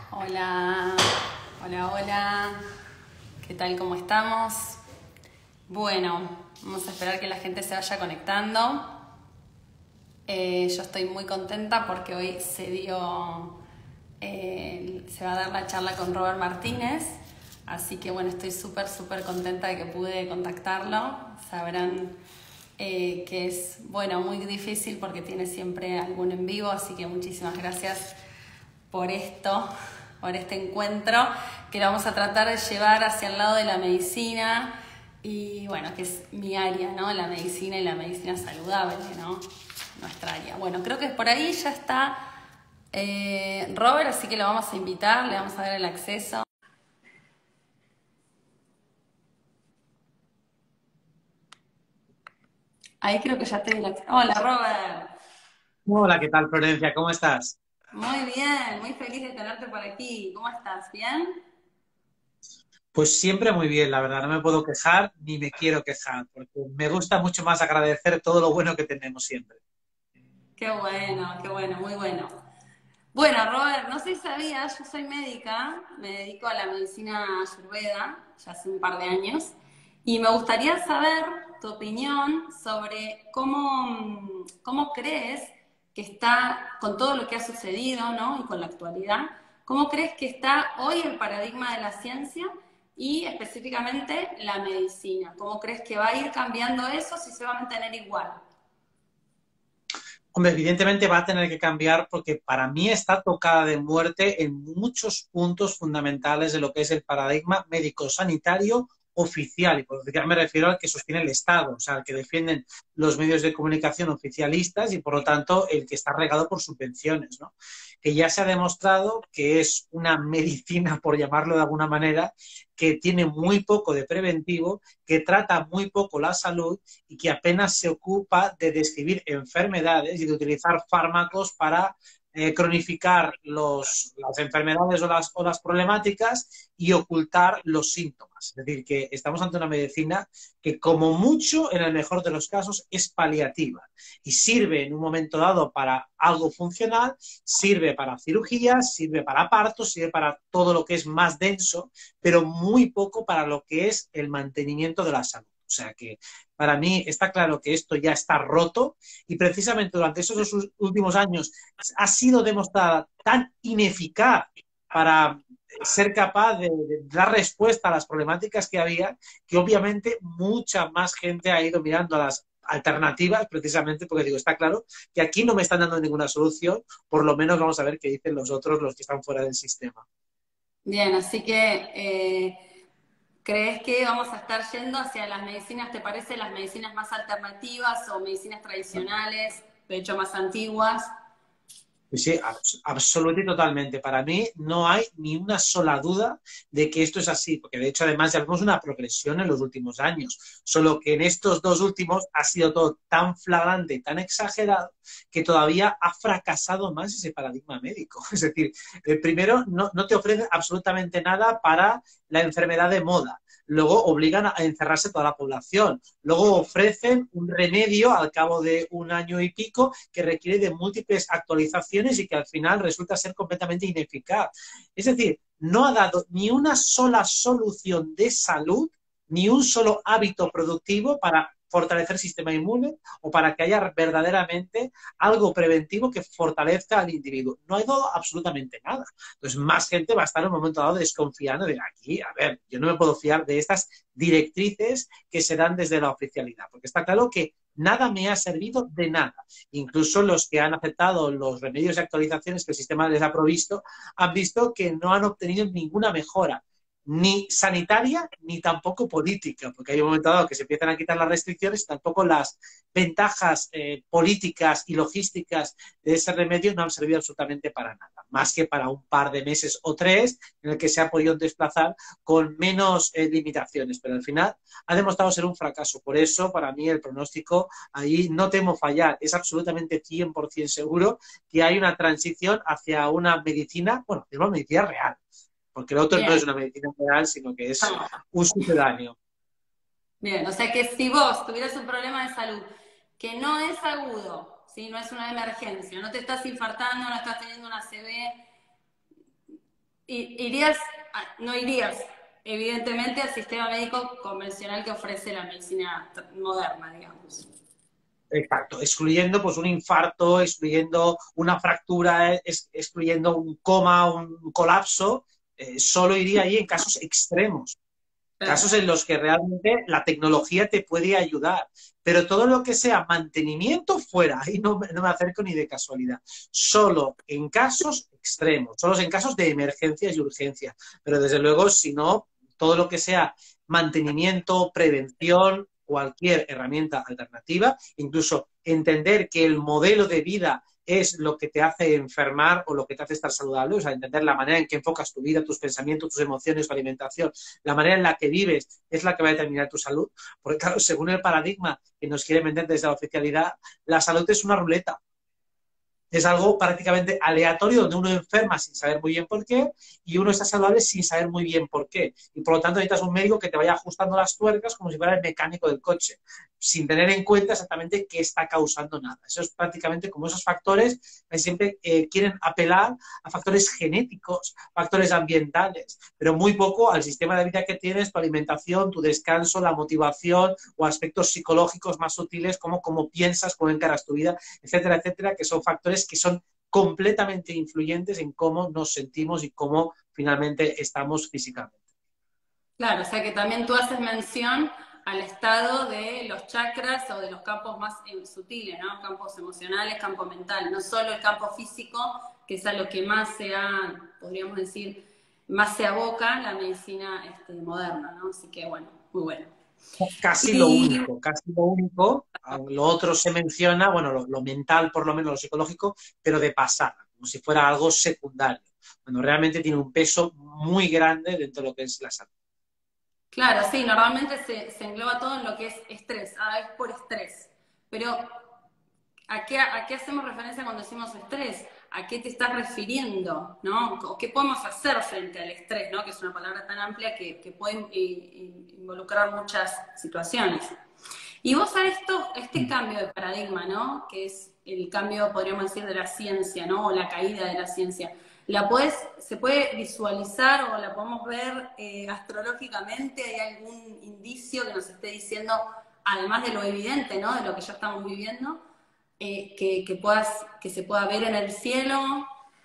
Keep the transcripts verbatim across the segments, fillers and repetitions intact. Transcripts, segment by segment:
Hola, hola, hola. ¿Qué tal? ¿Cómo estamos? Bueno, vamos a esperar que la gente se vaya conectando. Eh, yo estoy muy contenta porque hoy se dio, eh, se va a dar la charla con Robert Martínez. Así que bueno, estoy súper, súper contenta de que pude contactarlo. Sabrán eh, que es, bueno, muy difícil porque tiene siempre algún en vivo. Así que muchísimas gracias por esto, por este encuentro, que lo vamos a tratar de llevar hacia el lado de la medicina y bueno, que es mi área, ¿no? La medicina y la medicina saludable, ¿no? Nuestra área. Bueno, creo que por ahí ya está eh, Robert, así que lo vamos a invitar, le vamos a dar el acceso. Ahí creo que ya te di el acceso. Hola, Robert. Hola, ¿qué tal, Florencia? ¿Cómo estás? Muy bien, muy feliz de tenerte por aquí. ¿Cómo estás? ¿Bien? Pues siempre muy bien, la verdad, no me puedo quejar ni me quiero quejar, porque me gusta mucho más agradecer todo lo bueno que tenemos siempre. Qué bueno, qué bueno, muy bueno. Bueno, Robert, no sé si sabías, yo soy médica, me dedico a la medicina ayurveda ya hace un par de años y me gustaría saber tu opinión sobre cómo, cómo crees que está, con todo lo que ha sucedido, ¿no? Y con la actualidad, cómo crees que está hoy el paradigma de la ciencia y específicamente la medicina. ¿Cómo crees que va a ir cambiando eso si se va a mantener igual? Hombre, evidentemente va a tener que cambiar porque para mí está tocada de muerte en muchos puntos fundamentales de lo que es el paradigma médico-sanitario oficial. Y por oficial me refiero al que sostiene el Estado, o sea, al que defienden los medios de comunicación oficialistas y, por lo tanto, el que está regado por subvenciones, ¿no? Que ya se ha demostrado que es una medicina, por llamarlo de alguna manera, que tiene muy poco de preventivo, que trata muy poco la salud y que apenas se ocupa de describir enfermedades y de utilizar fármacos para eh, cronificar los, las enfermedades o las, o las problemáticas y ocultar los síntomas. Es decir, que estamos ante una medicina que como mucho, en el mejor de los casos, es paliativa y sirve en un momento dado para algo funcional, sirve para cirugías, sirve para partos, sirve para todo lo que es más denso, pero muy poco para lo que es el mantenimiento de la salud. O sea que para mí está claro que esto ya está roto y precisamente durante esos dos últimos años ha sido demostrada tan ineficaz para ser capaz de, de dar respuesta a las problemáticas que había, que obviamente mucha más gente ha ido mirando a las alternativas, precisamente porque digo, está claro que aquí no me están dando ninguna solución, por lo menos vamos a ver qué dicen los otros, los que están fuera del sistema. Bien, así que eh, ¿crees que vamos a estar yendo hacia las medicinas, te parece, las medicinas más alternativas o medicinas tradicionales, de hecho más antiguas? Pues sí, abs absoluta y totalmente. Para mí no hay ni una sola duda de que esto es así, porque de hecho además ya vemos una progresión en los últimos años, solo que en estos dos últimos ha sido todo tan flagrante y tan exagerado que todavía ha fracasado más ese paradigma médico. Es decir, el primero no, no te ofrece absolutamente nada para la enfermedad de moda. Luego obligan a encerrarse toda la población. Luego ofrecen un remedio al cabo de un año y pico que requiere de múltiples actualizaciones y que al final resulta ser completamente ineficaz. Es decir, no ha dado ni una sola solución de salud, ni un solo hábito productivo para fortalecer el sistema inmune o para que haya verdaderamente algo preventivo que fortalezca al individuo. No ha dado absolutamente nada. Entonces, más gente va a estar en un momento dado desconfiando de aquí, a ver, yo no me puedo fiar de estas directrices que se dan desde la oficialidad, porque está claro que nada me ha servido de nada. Incluso los que han aceptado los remedios y actualizaciones que el sistema les ha provisto han visto que no han obtenido ninguna mejora, ni sanitaria ni tampoco política, porque hay un momento dado que se empiezan a quitar las restricciones y tampoco las ventajas eh, políticas y logísticas de ese remedio no han servido absolutamente para nada, más que para un par de meses o tres en el que se ha podido desplazar con menos eh, limitaciones, pero al final ha demostrado ser un fracaso. Por eso, para mí, el pronóstico ahí no temo fallar. Es absolutamente cien por ciento seguro que hay una transición hacia una medicina, bueno, es una medicina real, porque el otro no Bien, es una medicina real, sino que es un sucedáneo. bien, o sea que si vos tuvieras un problema de salud que no es agudo, ¿sí? No es una emergencia, no te estás infartando, no estás teniendo una A C V, I- irías, a- no irías, evidentemente, al sistema médico convencional que ofrece la medicina tr- moderna, digamos. Exacto, excluyendo pues un infarto, excluyendo una fractura, es- excluyendo un coma, un colapso, eh, solo iría ahí en casos extremos. Claro. Casos en los que realmente la tecnología te puede ayudar, pero todo lo que sea mantenimiento fuera, ahí no, me- no me acerco ni de casualidad. Solo en casos extremos, solo en casos de emergencias y urgencias, pero desde luego, si no, todo lo que sea mantenimiento, prevención, cualquier herramienta alternativa, incluso entender que el modelo de vida es lo que te hace enfermar o lo que te hace estar saludable, o sea, entender la manera en que enfocas tu vida, tus pensamientos, tus emociones, tu alimentación, la manera en la que vives es la que va a determinar tu salud. Porque, claro, según el paradigma que nos quiere vender desde la oficialidad, la salud es una ruleta. Es algo prácticamente aleatorio donde uno enferma sin saber muy bien por qué y uno está saludable sin saber muy bien por qué. Y por lo tanto necesitas un médico que te vaya ajustando las tuercas como si fuera el mecánico del coche, sin tener en cuenta exactamente qué está causando nada. Eso es prácticamente como esos factores que siempre eh, quieren apelar a factores genéticos, factores ambientales, pero muy poco al sistema de vida que tienes, tu alimentación, tu descanso, la motivación o aspectos psicológicos más sutiles como cómo piensas, cómo encaras tu vida, etcétera, etcétera, que son factores que son completamente influyentes en cómo nos sentimos y cómo finalmente estamos físicamente. Claro, o sea que también tú haces mención al estado de los chakras o de los campos más eh, sutiles, ¿no? Campos emocionales, campo mental, no solo el campo físico, que es a lo que más se ha, podríamos decir, más se aboca la medicina este, moderna, ¿no? Así que bueno, muy bueno. Casi lo Y único, casi lo único. Lo otro se menciona, bueno, lo, lo mental, por lo menos lo psicológico, pero de pasada, como si fuera algo secundario. Bueno, realmente tiene un peso muy grande dentro de lo que es la salud. claro, sí, normalmente se, se engloba todo en lo que es estrés, ah, es por estrés. Pero ¿A qué, ¿A qué hacemos referencia cuando decimos estrés? ¿A qué te estás refiriendo? ¿No? ¿O qué podemos hacer frente al estrés? ¿No? Que es una palabra tan amplia que, que puede involucrar muchas situaciones. Y vos a esto, este cambio de paradigma, ¿no? Que es el cambio, podríamos decir, de la ciencia, ¿no? O la caída de la ciencia. ¿La podés, ¿Se puede visualizar o la podemos ver eh, astrológicamente? ¿Hay algún indicio que nos esté diciendo, además de lo evidente, ¿no? De lo que ya estamos viviendo, eh, que, que, puedas, que se pueda ver en el cielo?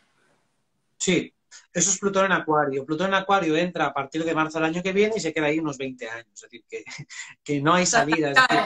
Sí, eso es Plutón en Acuario. Plutón en Acuario entra a partir de marzo del año que viene y se queda ahí unos veinte años. Es decir, que, que no hay Ya está salida. Es decir, claro.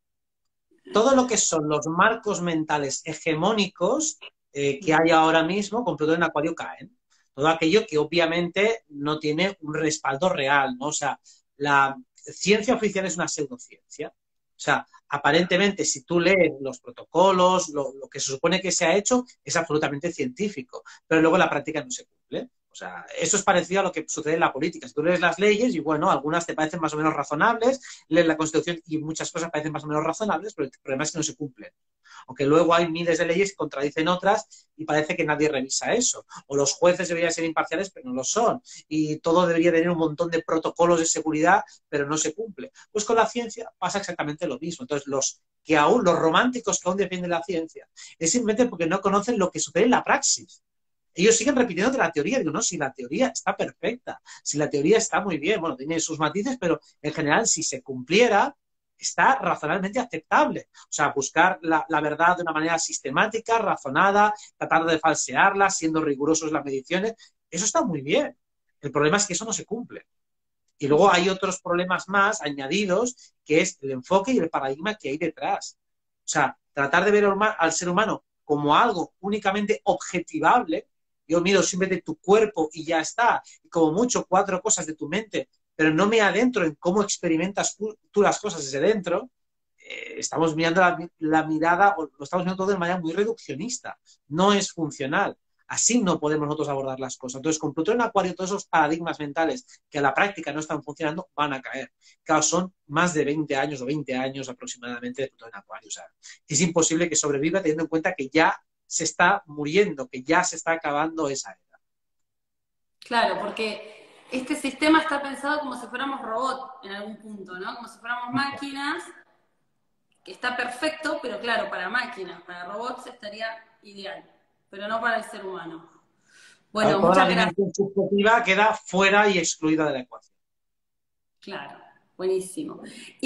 todo lo que son los marcos mentales hegemónicos eh, que hay ahora mismo con Plutón en Acuario caen. Todo aquello que obviamente no tiene un respaldo real, ¿no? O sea, la ciencia oficial es una pseudociencia. O sea, aparentemente, si tú lees los protocolos, lo, lo que se supone que se ha hecho es absolutamente científico, pero luego la práctica no se cumple. O sea, eso es parecido a lo que sucede en la política. Si tú lees las leyes y, bueno, algunas te parecen más o menos razonables, lees la Constitución y muchas cosas parecen más o menos razonables, pero el problema es que no se cumplen. Aunque luego hay miles de leyes que contradicen otras y parece que nadie revisa eso. O los jueces deberían ser imparciales, pero no lo son. Y todo debería tener un montón de protocolos de seguridad, pero no se cumple. Pues con la ciencia pasa exactamente lo mismo. Entonces, los que aún, los románticos que aún defienden la ciencia, es simplemente porque no conocen lo que sucede en la praxis. Ellos siguen repitiendo la teoría. Digo, no, si la teoría está perfecta, si la teoría está muy bien, bueno, tiene sus matices, pero en general, si se cumpliera, está razonablemente aceptable. O sea, buscar la, la verdad de una manera sistemática, razonada, tratar de falsearla, siendo rigurosos en las mediciones, eso está muy bien. El problema es que eso no se cumple. Y luego hay otros problemas más añadidos, que es el enfoque y el paradigma que hay detrás. O sea, tratar de ver al ser humano como algo únicamente objetivable. Yo miro simplemente tu cuerpo y ya está. Y como mucho cuatro cosas de tu mente, pero no me adentro en cómo experimentas tú, tú las cosas desde dentro. Eh, estamos mirando la, la mirada, o lo estamos mirando todo de manera muy reduccionista. No es funcional. Así no podemos nosotros abordar las cosas. Entonces, con Plutón en Acuario, todos esos paradigmas mentales que a la práctica no están funcionando van a caer. Claro, son más de veinte años o veinte años aproximadamente de Plutón en Acuario. O sea, es imposible que sobreviva teniendo en cuenta que ya se está muriendo, que ya se está acabando esa era. Claro, porque este sistema está pensado como si fuéramos robots en algún punto, ¿no? Como si fuéramos máquinas, que está perfecto, pero claro, para máquinas, para robots estaría ideal, pero no para el ser humano. Claro, Bueno, toda la muchas gracias. dimensión subjetiva queda fuera y excluida de la ecuación. Claro, buenísimo.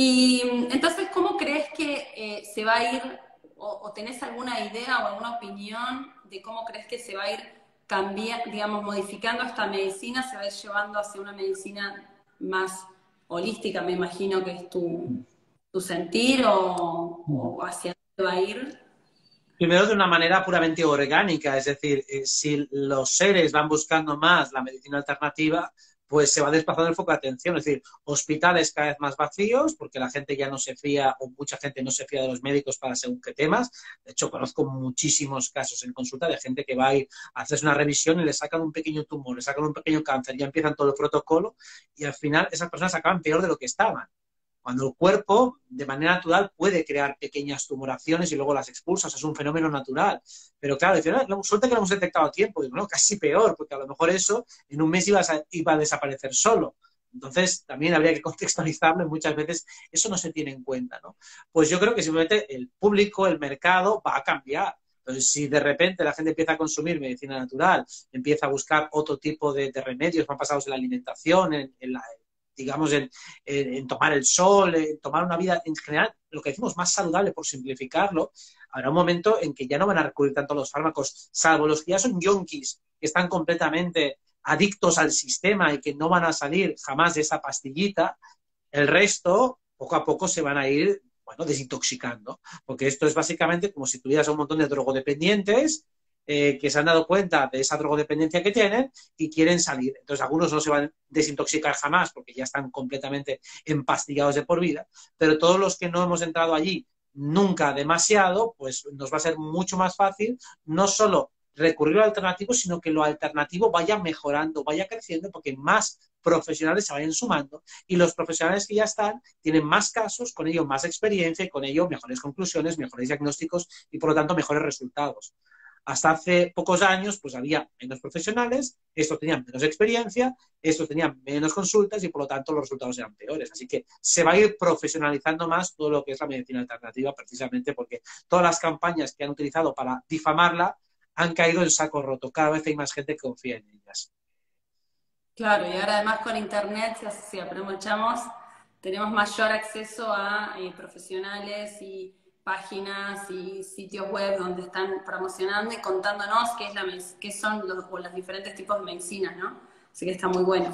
Y mm, entonces, ¿cómo crees que eh, se va a ir, o, o tenés alguna idea o alguna opinión de cómo crees que se va a ir cambiando, digamos, modificando esta medicina, se va a ir llevando hacia una medicina más holística, me imagino que es tu, tu sentir, o, o hacia dónde va a ir? Primero, de una manera puramente orgánica, es decir, eh, si los seres van buscando más la medicina alternativa, pues se va desplazando el foco de atención, es decir, hospitales cada vez más vacíos, porque la gente ya no se fía, o mucha gente no se fía de los médicos para según qué temas. De hecho, conozco muchísimos casos en consulta de gente que va a ir a hacerse una revisión y le sacan un pequeño tumor, le sacan un pequeño cáncer, ya empiezan todo el protocolo y al final esas personas acaban peor de lo que estaban. Cuando el cuerpo, de manera natural, puede crear pequeñas tumoraciones y luego las expulsa, o sea, es un fenómeno natural. Pero claro, dicen, "Ah, suerte que lo hemos detectado a tiempo". Digo, no, casi peor, porque a lo mejor eso en un mes iba a, iba a desaparecer solo. Entonces, también habría que contextualizarlo y muchas veces eso no se tiene en cuenta, ¿no? Pues yo creo que simplemente el público, el mercado va a cambiar. Entonces, si de repente la gente empieza a consumir medicina natural, empieza a buscar otro tipo de, de remedios más basados en la alimentación, en, en la, digamos, en, en, en, tomar el sol, en tomar una vida en general, lo que decimos más saludable por simplificarlo, habrá un momento en que ya no van a recurrir tanto a los fármacos, salvo los que ya son yonkis, que están completamente adictos al sistema y que no van a salir jamás de esa pastillita. El resto, poco a poco, se van a ir, bueno, desintoxicando, porque esto es básicamente como si tuvieras un montón de drogodependientes eh, que se han dado cuenta de esa drogodependencia que tienen y quieren salir. Entonces, algunos no se van a desintoxicar jamás porque ya están completamente empastillados de por vida, pero todos los que no hemos entrado allí nunca demasiado, pues nos va a ser mucho más fácil no solo recurrir al alternativo, sino que lo alternativo vaya mejorando, vaya creciendo, porque más profesionales se vayan sumando y los profesionales que ya están tienen más casos, con ello más experiencia y con ello mejores conclusiones, mejores diagnósticos y por lo tanto mejores resultados. Hasta hace pocos años, pues había menos profesionales, estos tenían menos experiencia, estos tenían menos consultas y por lo tanto los resultados eran peores. Así que se va a ir profesionalizando más todo lo que es la medicina alternativa, precisamente porque todas las campañas que han utilizado para difamarla han caído en saco roto. Cada vez hay más gente que confía en ellas. Claro, y ahora además con internet, si, si aprovechamos, tenemos mayor acceso a eh, profesionales y páginas y sitios web donde están promocionando y contándonos qué, es la, qué son los, o los diferentes tipos de medicinas, ¿no? Así que está muy bueno.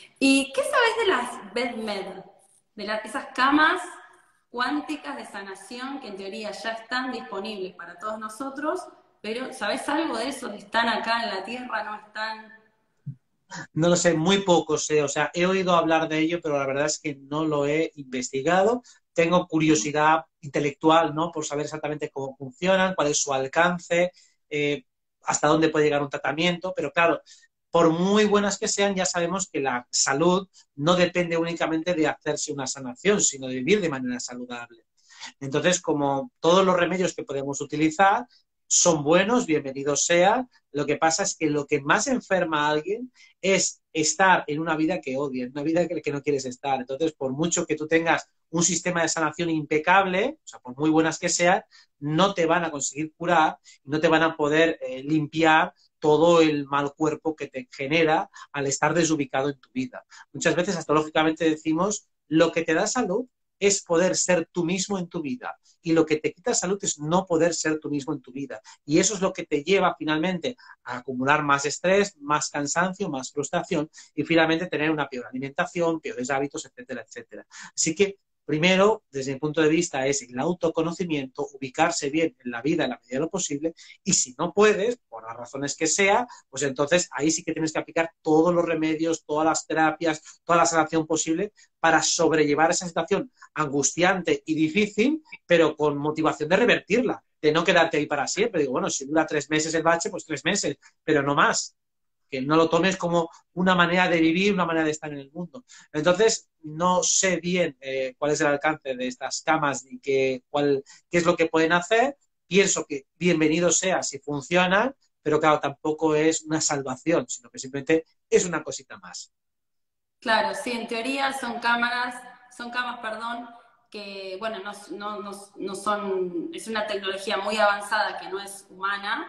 ¿Y qué sabes de las BedMed? De la, esas camas cuánticas de sanación que en teoría ya están disponibles para todos nosotros, pero ¿sabes algo de eso? ¿Están acá en la Tierra? ¿No están? No lo sé, muy poco sé, o sea, he oído hablar de ello, pero la verdad es que no lo he investigado. Tengo curiosidad intelectual, ¿no? Por saber exactamente cómo funcionan, cuál es su alcance, eh, hasta dónde puede llegar un tratamiento, pero claro, por muy buenas que sean, ya sabemos que la salud no depende únicamente de hacerse una sanación, sino de vivir de manera saludable. Entonces, como todos los remedios que podemos utilizar son buenos, bienvenidos sean, lo que pasa es que lo que más enferma a alguien es estar en una vida que odia, en una vida que, que no quieres estar. Entonces, por mucho que tú tengas un sistema de sanación impecable, o sea, por muy buenas que sean, no te van a conseguir curar, no te van a poder eh, limpiar todo el mal cuerpo que te genera al estar desubicado en tu vida. Muchas veces, astrológicamente decimos, lo que te da salud es poder ser tú mismo en tu vida. Y lo que te quita salud es no poder ser tú mismo en tu vida. Y eso es lo que te lleva finalmente a acumular más estrés, más cansancio, más frustración y finalmente tener una peor alimentación, peores hábitos, etcétera, etcétera. Así que primero, desde mi punto de vista, es el autoconocimiento, ubicarse bien en la vida en la medida de lo posible, y si no puedes, por las razones que sea, pues entonces ahí sí que tienes que aplicar todos los remedios, todas las terapias, toda la sanación posible para sobrellevar esa situación angustiante y difícil, pero con motivación de revertirla, de no quedarte ahí para siempre. Digo, bueno, si dura tres meses el bache, pues tres meses, pero no más. Que no lo tomes como una manera de vivir, una manera de estar en el mundo. Entonces, no sé bien eh, cuál es el alcance de estas camas y qué, cuál, qué es lo que pueden hacer. Pienso que bienvenido sea si funcionan, pero claro, tampoco es una salvación, sino que simplemente es una cosita más. Claro, sí, en teoría son cámaras, son camas, perdón, que, bueno, no, no, no, no son, es una tecnología muy avanzada que no es humana,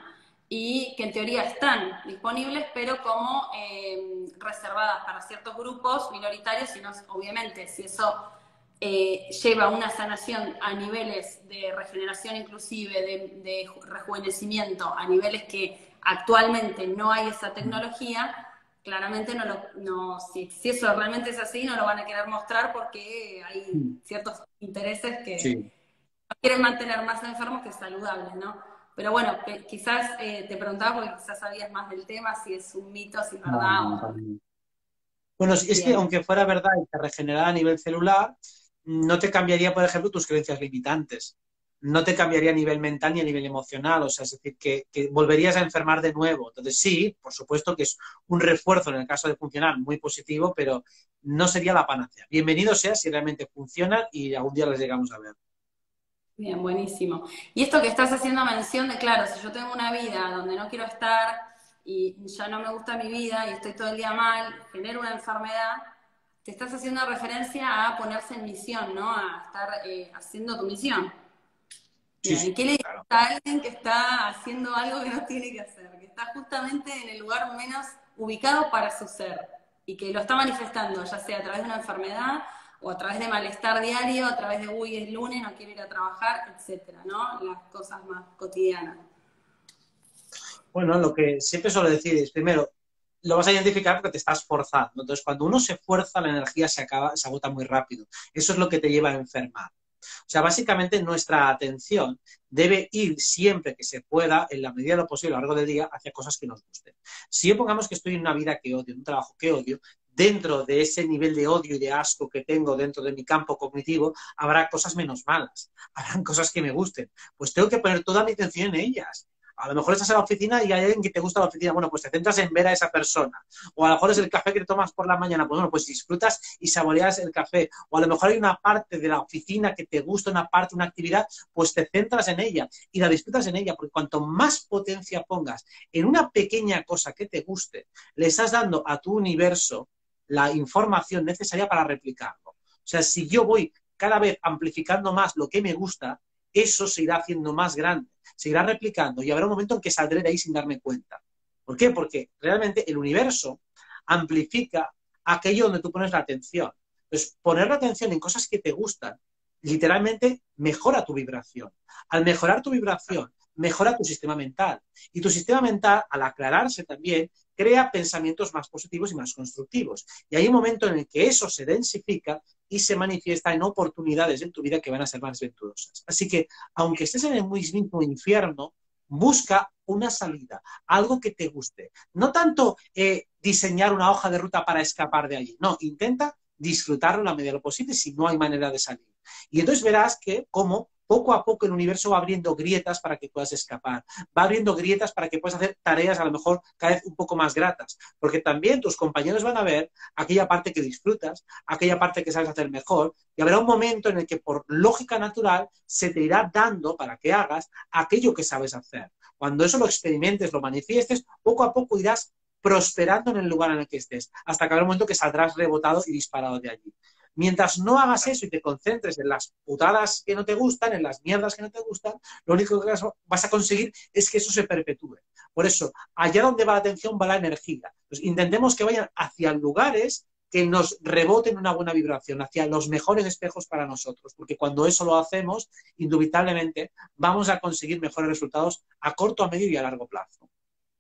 y que en teoría están disponibles, pero como eh, reservadas para ciertos grupos minoritarios, y no, obviamente si eso eh, lleva a una sanación a niveles de regeneración inclusive, de, de rejuvenecimiento, a niveles que actualmente no hay esa tecnología, claramente no lo, no, si, si eso realmente es así, no lo van a querer mostrar porque hay ciertos intereses que Sí. quieren mantener más enfermos que saludables, ¿no? Pero bueno, quizás eh, te preguntaba porque quizás sabías más del tema, si es un mito, si es No, verdad no, para o... mí. Bueno, sí, es que Bien, aunque fuera verdad y te regenerara a nivel celular, no te cambiaría, por ejemplo, tus creencias limitantes. No te cambiaría a nivel mental ni a nivel emocional. O sea, es decir, que, que volverías a enfermar de nuevo. Entonces, sí, por supuesto que es un refuerzo en el caso de funcionar muy positivo, pero no sería la panacea. Bienvenido sea si realmente funciona y algún día las llegamos a ver. bien, buenísimo. Y esto que estás haciendo mención de, claro, si yo tengo una vida donde no quiero estar y ya no me gusta mi vida y estoy todo el día mal, genero una enfermedad, te estás haciendo referencia a ponerse en misión, ¿no? A estar eh, haciendo tu misión. Sí, Bien, sí, ¿y qué le dices claro. a alguien que está haciendo algo que no tiene que hacer? Que está justamente en el lugar menos ubicado para su ser y que lo está manifestando, ya sea a través de una enfermedad o a través de malestar diario, a través de, uy, es lunes, no quiero ir a trabajar, etcétera, ¿no? Las cosas más cotidianas. Bueno, lo que siempre suelo decir es, primero, lo vas a identificar porque te estás forzando. Entonces, cuando uno se fuerza, la energía se acaba, se agota muy rápido. Eso es lo que te lleva a enfermar. O sea, básicamente nuestra atención debe ir siempre que se pueda, en la medida de lo posible a lo largo del día, hacia cosas que nos gusten. Si yo pongamos que estoy en una vida que odio, en un trabajo que odio, dentro de ese nivel de odio y de asco que tengo dentro de mi campo cognitivo, habrá cosas menos malas, habrán cosas que me gusten. Pues tengo que poner toda mi atención en ellas. A lo mejor estás en la oficina y hay alguien que te gusta la oficina. Bueno, pues te centras en ver a esa persona. O a lo mejor es el café que te tomas por la mañana. Pues bueno, pues disfrutas y saboreas el café. O a lo mejor hay una parte de la oficina que te gusta, una parte, una actividad, pues te centras en ella y la disfrutas en ella. Porque cuanto más potencia pongas en una pequeña cosa que te guste, le estás dando a tu universo la información necesaria para replicarlo. O sea, si yo voy cada vez amplificando más lo que me gusta, eso se irá haciendo más grande, se irá replicando y habrá un momento en que saldré de ahí sin darme cuenta. ¿Por qué? Porque realmente el universo amplifica aquello donde tú pones la atención. Entonces, poner la atención en cosas que te gustan, literalmente mejora tu vibración. Al mejorar tu vibración, mejora tu sistema mental. Y tu sistema mental, al aclararse también, crea pensamientos más positivos y más constructivos. Y hay un momento en el que eso se densifica y se manifiesta en oportunidades en tu vida que van a ser más venturosas. Así que, aunque estés en el mismo infierno, busca una salida, algo que te guste. No tanto eh, diseñar una hoja de ruta para escapar de allí, no, intenta disfrutarlo la medida de lo posible si no hay manera de salir. Y entonces verás que como poco a poco el universo va abriendo grietas para que puedas escapar, va abriendo grietas para que puedas hacer tareas a lo mejor cada vez un poco más gratas, porque también tus compañeros van a ver aquella parte que disfrutas, aquella parte que sabes hacer mejor, y habrá un momento en el que por lógica natural se te irá dando para que hagas aquello que sabes hacer. Cuando eso lo experimentes, lo manifiestes, poco a poco irás prosperando en el lugar en el que estés, hasta que habrá un momento que saldrás rebotado y disparado de allí. Mientras no hagas eso y te concentres en las putadas que no te gustan, en las mierdas que no te gustan, lo único que vas a conseguir es que eso se perpetúe. Por eso, allá donde va la atención va la energía. Entonces, intentemos que vayan hacia lugares que nos reboten una buena vibración, hacia los mejores espejos para nosotros, porque cuando eso lo hacemos, indubitablemente vamos a conseguir mejores resultados a corto, a medio y a largo plazo.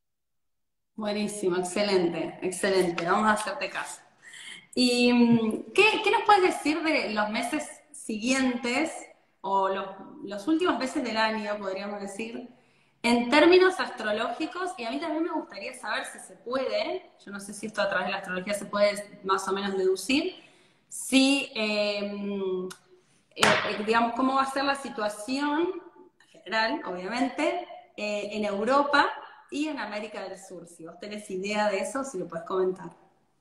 Buenísimo, excelente, excelente. Vamos a hacerte caso. ¿Y qué, qué nos puedes decir de los meses siguientes o los, los últimos meses del año, podríamos decir, en términos astrológicos? Y a mí también me gustaría saber si se puede, yo no sé si esto a través de la astrología se puede más o menos deducir, si, eh, eh, digamos, cómo va a ser la situación general, obviamente, eh, en Europa y en América del Sur. Si vos tenés idea de eso, si lo puedes comentar.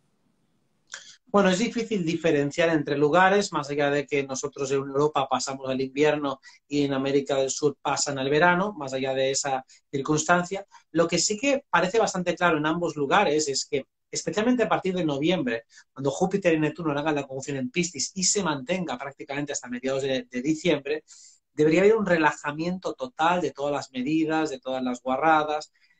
Bueno, es difícil diferenciar entre lugares, más allá de que nosotros en Europa pasamos el invierno y en América del Sur pasan el verano, más allá de esa circunstancia. Lo que sí que parece bastante claro en ambos lugares es que, especialmente a partir de noviembre, cuando Júpiter y Neptuno hagan la conjunción en Piscis y se mantenga prácticamente hasta mediados de, de diciembre, debería haber un relajamiento total de todas las medidas, de todas las guarradas.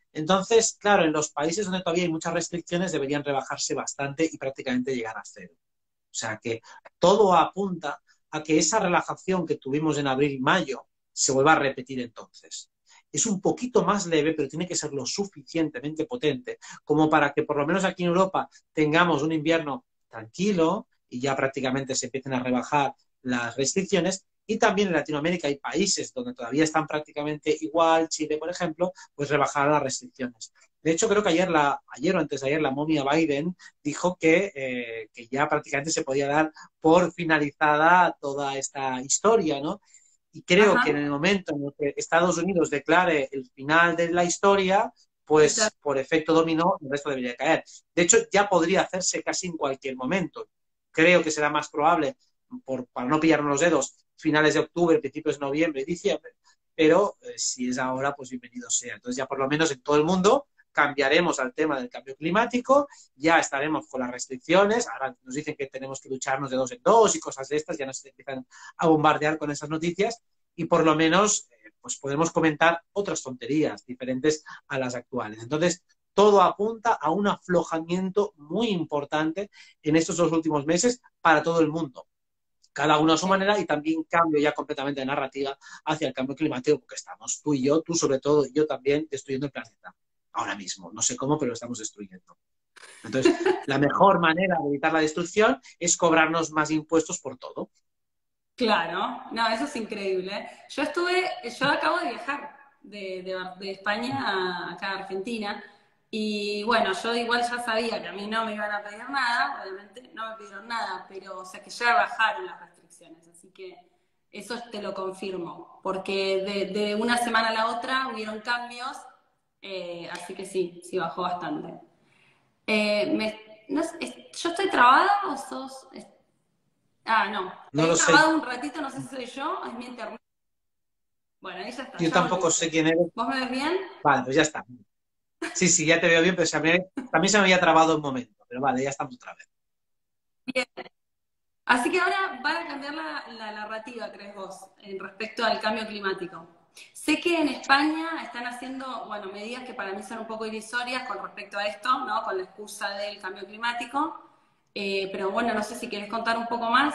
Entonces, claro, en los países donde todavía hay muchas restricciones deberían rebajarse bastante y prácticamente llegar a cero. O sea que todo apunta a que esa relajación que tuvimos en abril y mayo se vuelva a repetir entonces. Es un poquito más leve, pero tiene que ser lo suficientemente potente como para que por lo menos aquí en Europa tengamos un invierno tranquilo y ya prácticamente se empiecen a rebajar las restricciones. Y también en Latinoamérica hay países donde todavía están prácticamente igual, Chile, por ejemplo, pues rebajar las restricciones. De hecho, creo que ayer, la, ayer o antes de ayer la momia Biden dijo que, eh, que ya prácticamente se podía dar por finalizada toda esta historia, ¿no? Y creo que en Ajá. el momento en el que Estados Unidos declare el final de la historia, pues por efecto dominó el resto debería caer. De hecho, ya podría hacerse casi en cualquier momento. Creo que será más probable, por, para no pillarnos los dedos, finales de octubre, principios de noviembre y diciembre, pero eh, si es ahora, pues bienvenido sea. Entonces ya por lo menos en todo el mundo cambiaremos al tema del cambio climático, ya estaremos con las restricciones, ahora nos dicen que tenemos que lucharnos de dos en dos y cosas de estas, ya nos empiezan a bombardear con esas noticias y por lo menos eh, pues podemos comentar otras tonterías diferentes a las actuales. Entonces, todo apunta a un aflojamiento muy importante en estos dos últimos meses para todo el mundo. Cada uno a su Sí. manera y también cambio ya completamente de narrativa hacia el cambio climático, porque estamos tú y yo, tú sobre todo, y yo también, destruyendo el planeta. Ahora mismo. No sé cómo, pero lo estamos destruyendo. Entonces, la mejor manera de evitar la destrucción es cobrarnos más impuestos por todo. Claro, no, eso es increíble. Yo estuve, yo acabo de viajar de, de, de España a, acá a Argentina y bueno, yo igual ya sabía que a mí no me iban a pedir nada, obviamente no me pidieron nada, pero o sea que ya bajaron las restricciones, así que eso te lo confirmo, porque de, de una semana a la otra hubieron cambios, eh, así que sí, sí bajó bastante. Eh, me- no sé, es- ¿yo estoy trabada o sos? Ah, no. No Te he lo sé. trabado un ratito, no sé si soy yo, es mi internet. Bueno, ahí ya está, Yo ya tampoco sé volviste. quién eres. ¿Vos me ves bien? Vale, pues ya está. Sí, sí, ya te veo bien, pero se me- también se me había trabado un momento. Pero vale, ya estamos otra vez. Bien. Así que ahora van a cambiar la, la narrativa, crees vos, en respecto al cambio climático. Sé que en España están haciendo, bueno, medidas que para mí son un poco irrisorias con respecto a esto, ¿no? Con la excusa del cambio climático. Eh, pero bueno, no sé si quieres contar un poco más.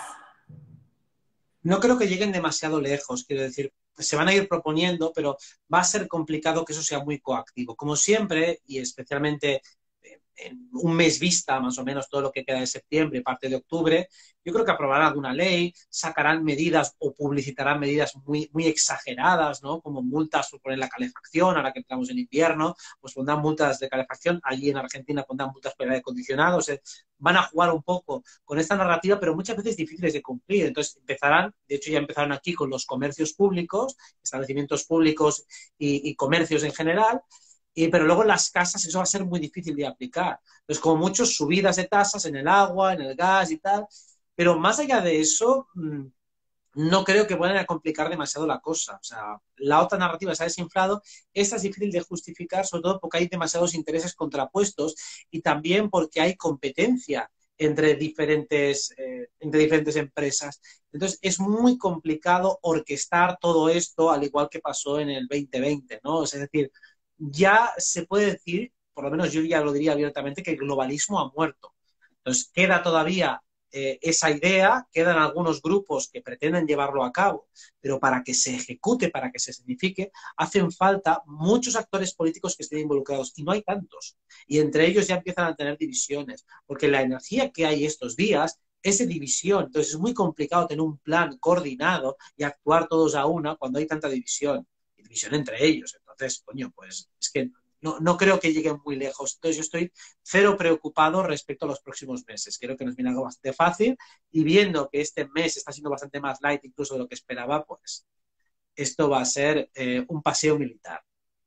No creo que lleguen demasiado lejos, quiero decir, se van a ir proponiendo, pero va a ser complicado que eso sea muy coactivo. Como siempre, y especialmente en un mes vista, más o menos todo lo que queda de septiembre, parte de octubre, yo creo que aprobarán alguna ley, sacarán medidas o publicitarán medidas muy, muy exageradas, ¿no? Como multas por poner la calefacción, ahora que entramos en invierno, pues pondrán multas de calefacción, allí en Argentina pondrán multas por aire acondicionado, o sea, van a jugar un poco con esta narrativa, pero muchas veces difíciles de cumplir. Entonces empezarán, de hecho ya empezaron aquí con los comercios públicos, establecimientos públicos y, y comercios en general, y, pero luego en las casas eso va a ser muy difícil de aplicar. Pues como muchos subidas de tasas en el agua, en el gas y tal. Pero más allá de eso, mmm, no creo que vayan a complicar demasiado la cosa. O sea, la otra narrativa se ha desinflado. Esta es difícil de justificar, sobre todo porque hay demasiados intereses contrapuestos y también porque hay competencia entre diferentes, eh, entre diferentes empresas. Entonces, es muy complicado orquestar todo esto, al igual que pasó en el veinte veinte, ¿no? Es decir, ya se puede decir, por lo menos yo ya lo diría abiertamente, que el globalismo ha muerto. Entonces, queda todavía eh, esa idea, quedan algunos grupos que pretenden llevarlo a cabo, pero para que se ejecute, para que se signifique, hacen falta muchos actores políticos que estén involucrados, y no hay tantos. Y entre ellos ya empiezan a tener divisiones, porque la energía que hay estos días es de división. Entonces, es muy complicado tener un plan coordinado y actuar todos a una cuando hay tanta división, y división entre ellos. Entonces, coño, pues es que no, no creo que lleguen muy lejos. Entonces yo estoy cero preocupado respecto a los próximos meses. Creo que nos viene algo bastante fácil y viendo que este mes está siendo bastante más light incluso de lo que esperaba, pues esto va a ser eh, un paseo militar.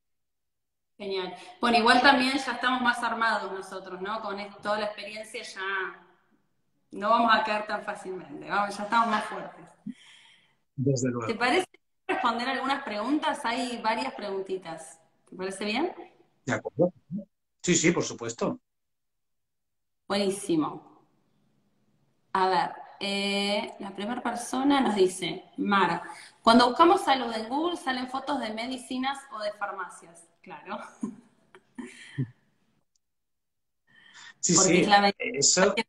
Genial. Bueno, igual también ya estamos más armados nosotros, ¿no? Con esto, toda la experiencia ya no vamos a caer tan fácilmente, vamos, ya estamos más fuertes. Desde ¿Te luego. parece responder algunas preguntas? Hay varias preguntitas. ¿Te parece bien? ¿De acuerdo? Sí, sí, por supuesto. Buenísimo. A ver, eh, la primera persona nos dice, Mar, cuando buscamos salud en Google salen fotos de medicinas o de farmacias. Claro. Sí, Porque es sí, la medicina. eso,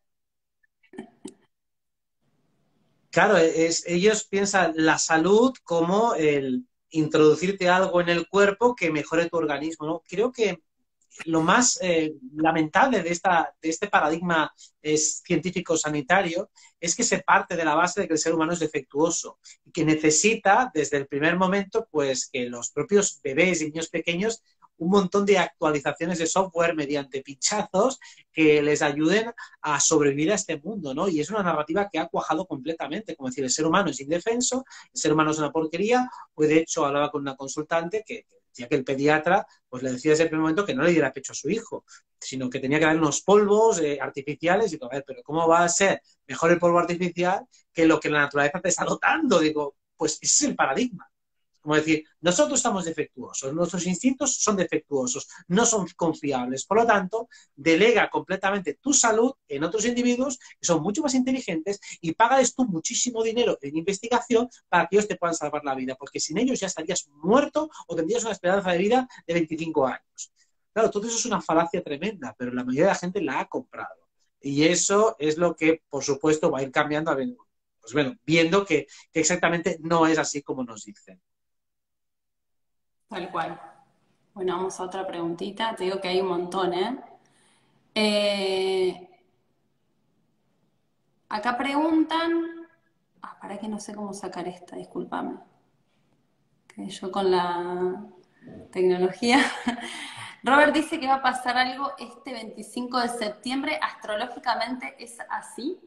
claro, es, ellos piensan la salud como el introducirte algo en el cuerpo que mejore tu organismo, ¿no? Creo que lo más eh, lamentable de, esta, de este paradigma es científico-sanitario es que se parte de la base de que el ser humano es defectuoso y que necesita desde el primer momento pues que los propios bebés y niños pequeños un montón de actualizaciones de software mediante pinchazos que les ayuden a sobrevivir a este mundo, ¿no? Y es una narrativa que ha cuajado completamente, como decir, el ser humano es indefenso, el ser humano es una porquería, pues de hecho hablaba con una consultante que, que decía que el pediatra pues le decía desde el primer momento que no le diera pecho a su hijo, sino que tenía que dar unos polvos eh, artificiales. Y digo, a ver, pero ¿cómo va a ser mejor el polvo artificial que lo que la naturaleza te está dotando? Digo, pues ese es el paradigma. Como decir, nosotros estamos defectuosos, nuestros instintos son defectuosos, no son confiables. Por lo tanto, delega completamente tu salud en otros individuos que son mucho más inteligentes y págales tú muchísimo dinero en investigación para que ellos te puedan salvar la vida, porque sin ellos ya estarías muerto o tendrías una esperanza de vida de veinticinco años. Claro, todo eso es una falacia tremenda, pero la mayoría de la gente la ha comprado. Y eso es lo que, por supuesto, va a ir cambiando, a ver, pues bueno, viendo que, que exactamente no es así como nos dicen. Tal cual. Bueno, vamos a otra preguntita. Te digo que hay un montón, ¿eh? Eh, acá preguntan. Ah, para que no sé cómo sacar esta, discúlpame. Que yo con la tecnología. Robert dice que va a pasar algo este veinticinco de septiembre. ¿Astrológicamente es así?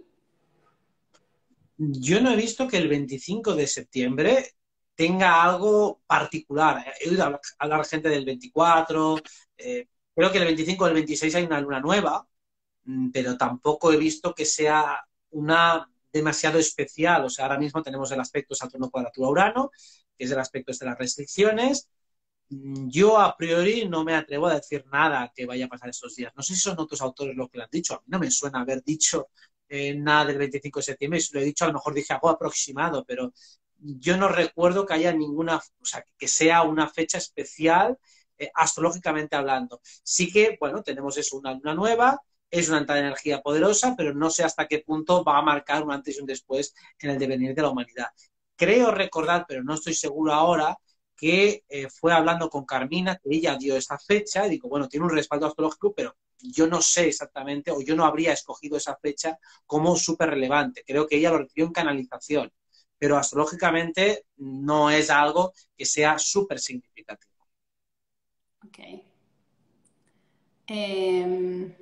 Yo no he visto que el veinticinco de septiembre tenga algo particular. He oído hablar, hablar gente del veinticuatro, eh, creo que el veinticinco o el veintiséis hay una luna nueva, mm, pero tampoco he visto que sea una demasiado especial. O sea, ahora mismo tenemos el aspecto Saturno cuadratura Urano, que es el aspecto de las restricciones. Mm, Yo a priori no me atrevo a decir nada que vaya a pasar estos días. No sé si son otros autores los que lo han dicho. A mí no me suena haber dicho eh, nada del veinticinco de septiembre. Y si lo he dicho, a lo mejor dije algo aproximado, pero yo no recuerdo que haya ninguna, o sea, que sea una fecha especial eh, astrológicamente hablando. Sí que, bueno, tenemos eso, una luna nueva, es una entrada de energía poderosa, pero no sé hasta qué punto va a marcar un antes y un después en el devenir de la humanidad. Creo recordar, pero no estoy seguro ahora, que eh, fue hablando con Carmina, que ella dio esa fecha, y digo, bueno, tiene un respaldo astrológico, pero yo no sé exactamente, o yo no habría escogido esa fecha como súper relevante. Creo que ella lo recibió en canalización, pero astrológicamente no es algo que sea súper significativo. Ok. Eh,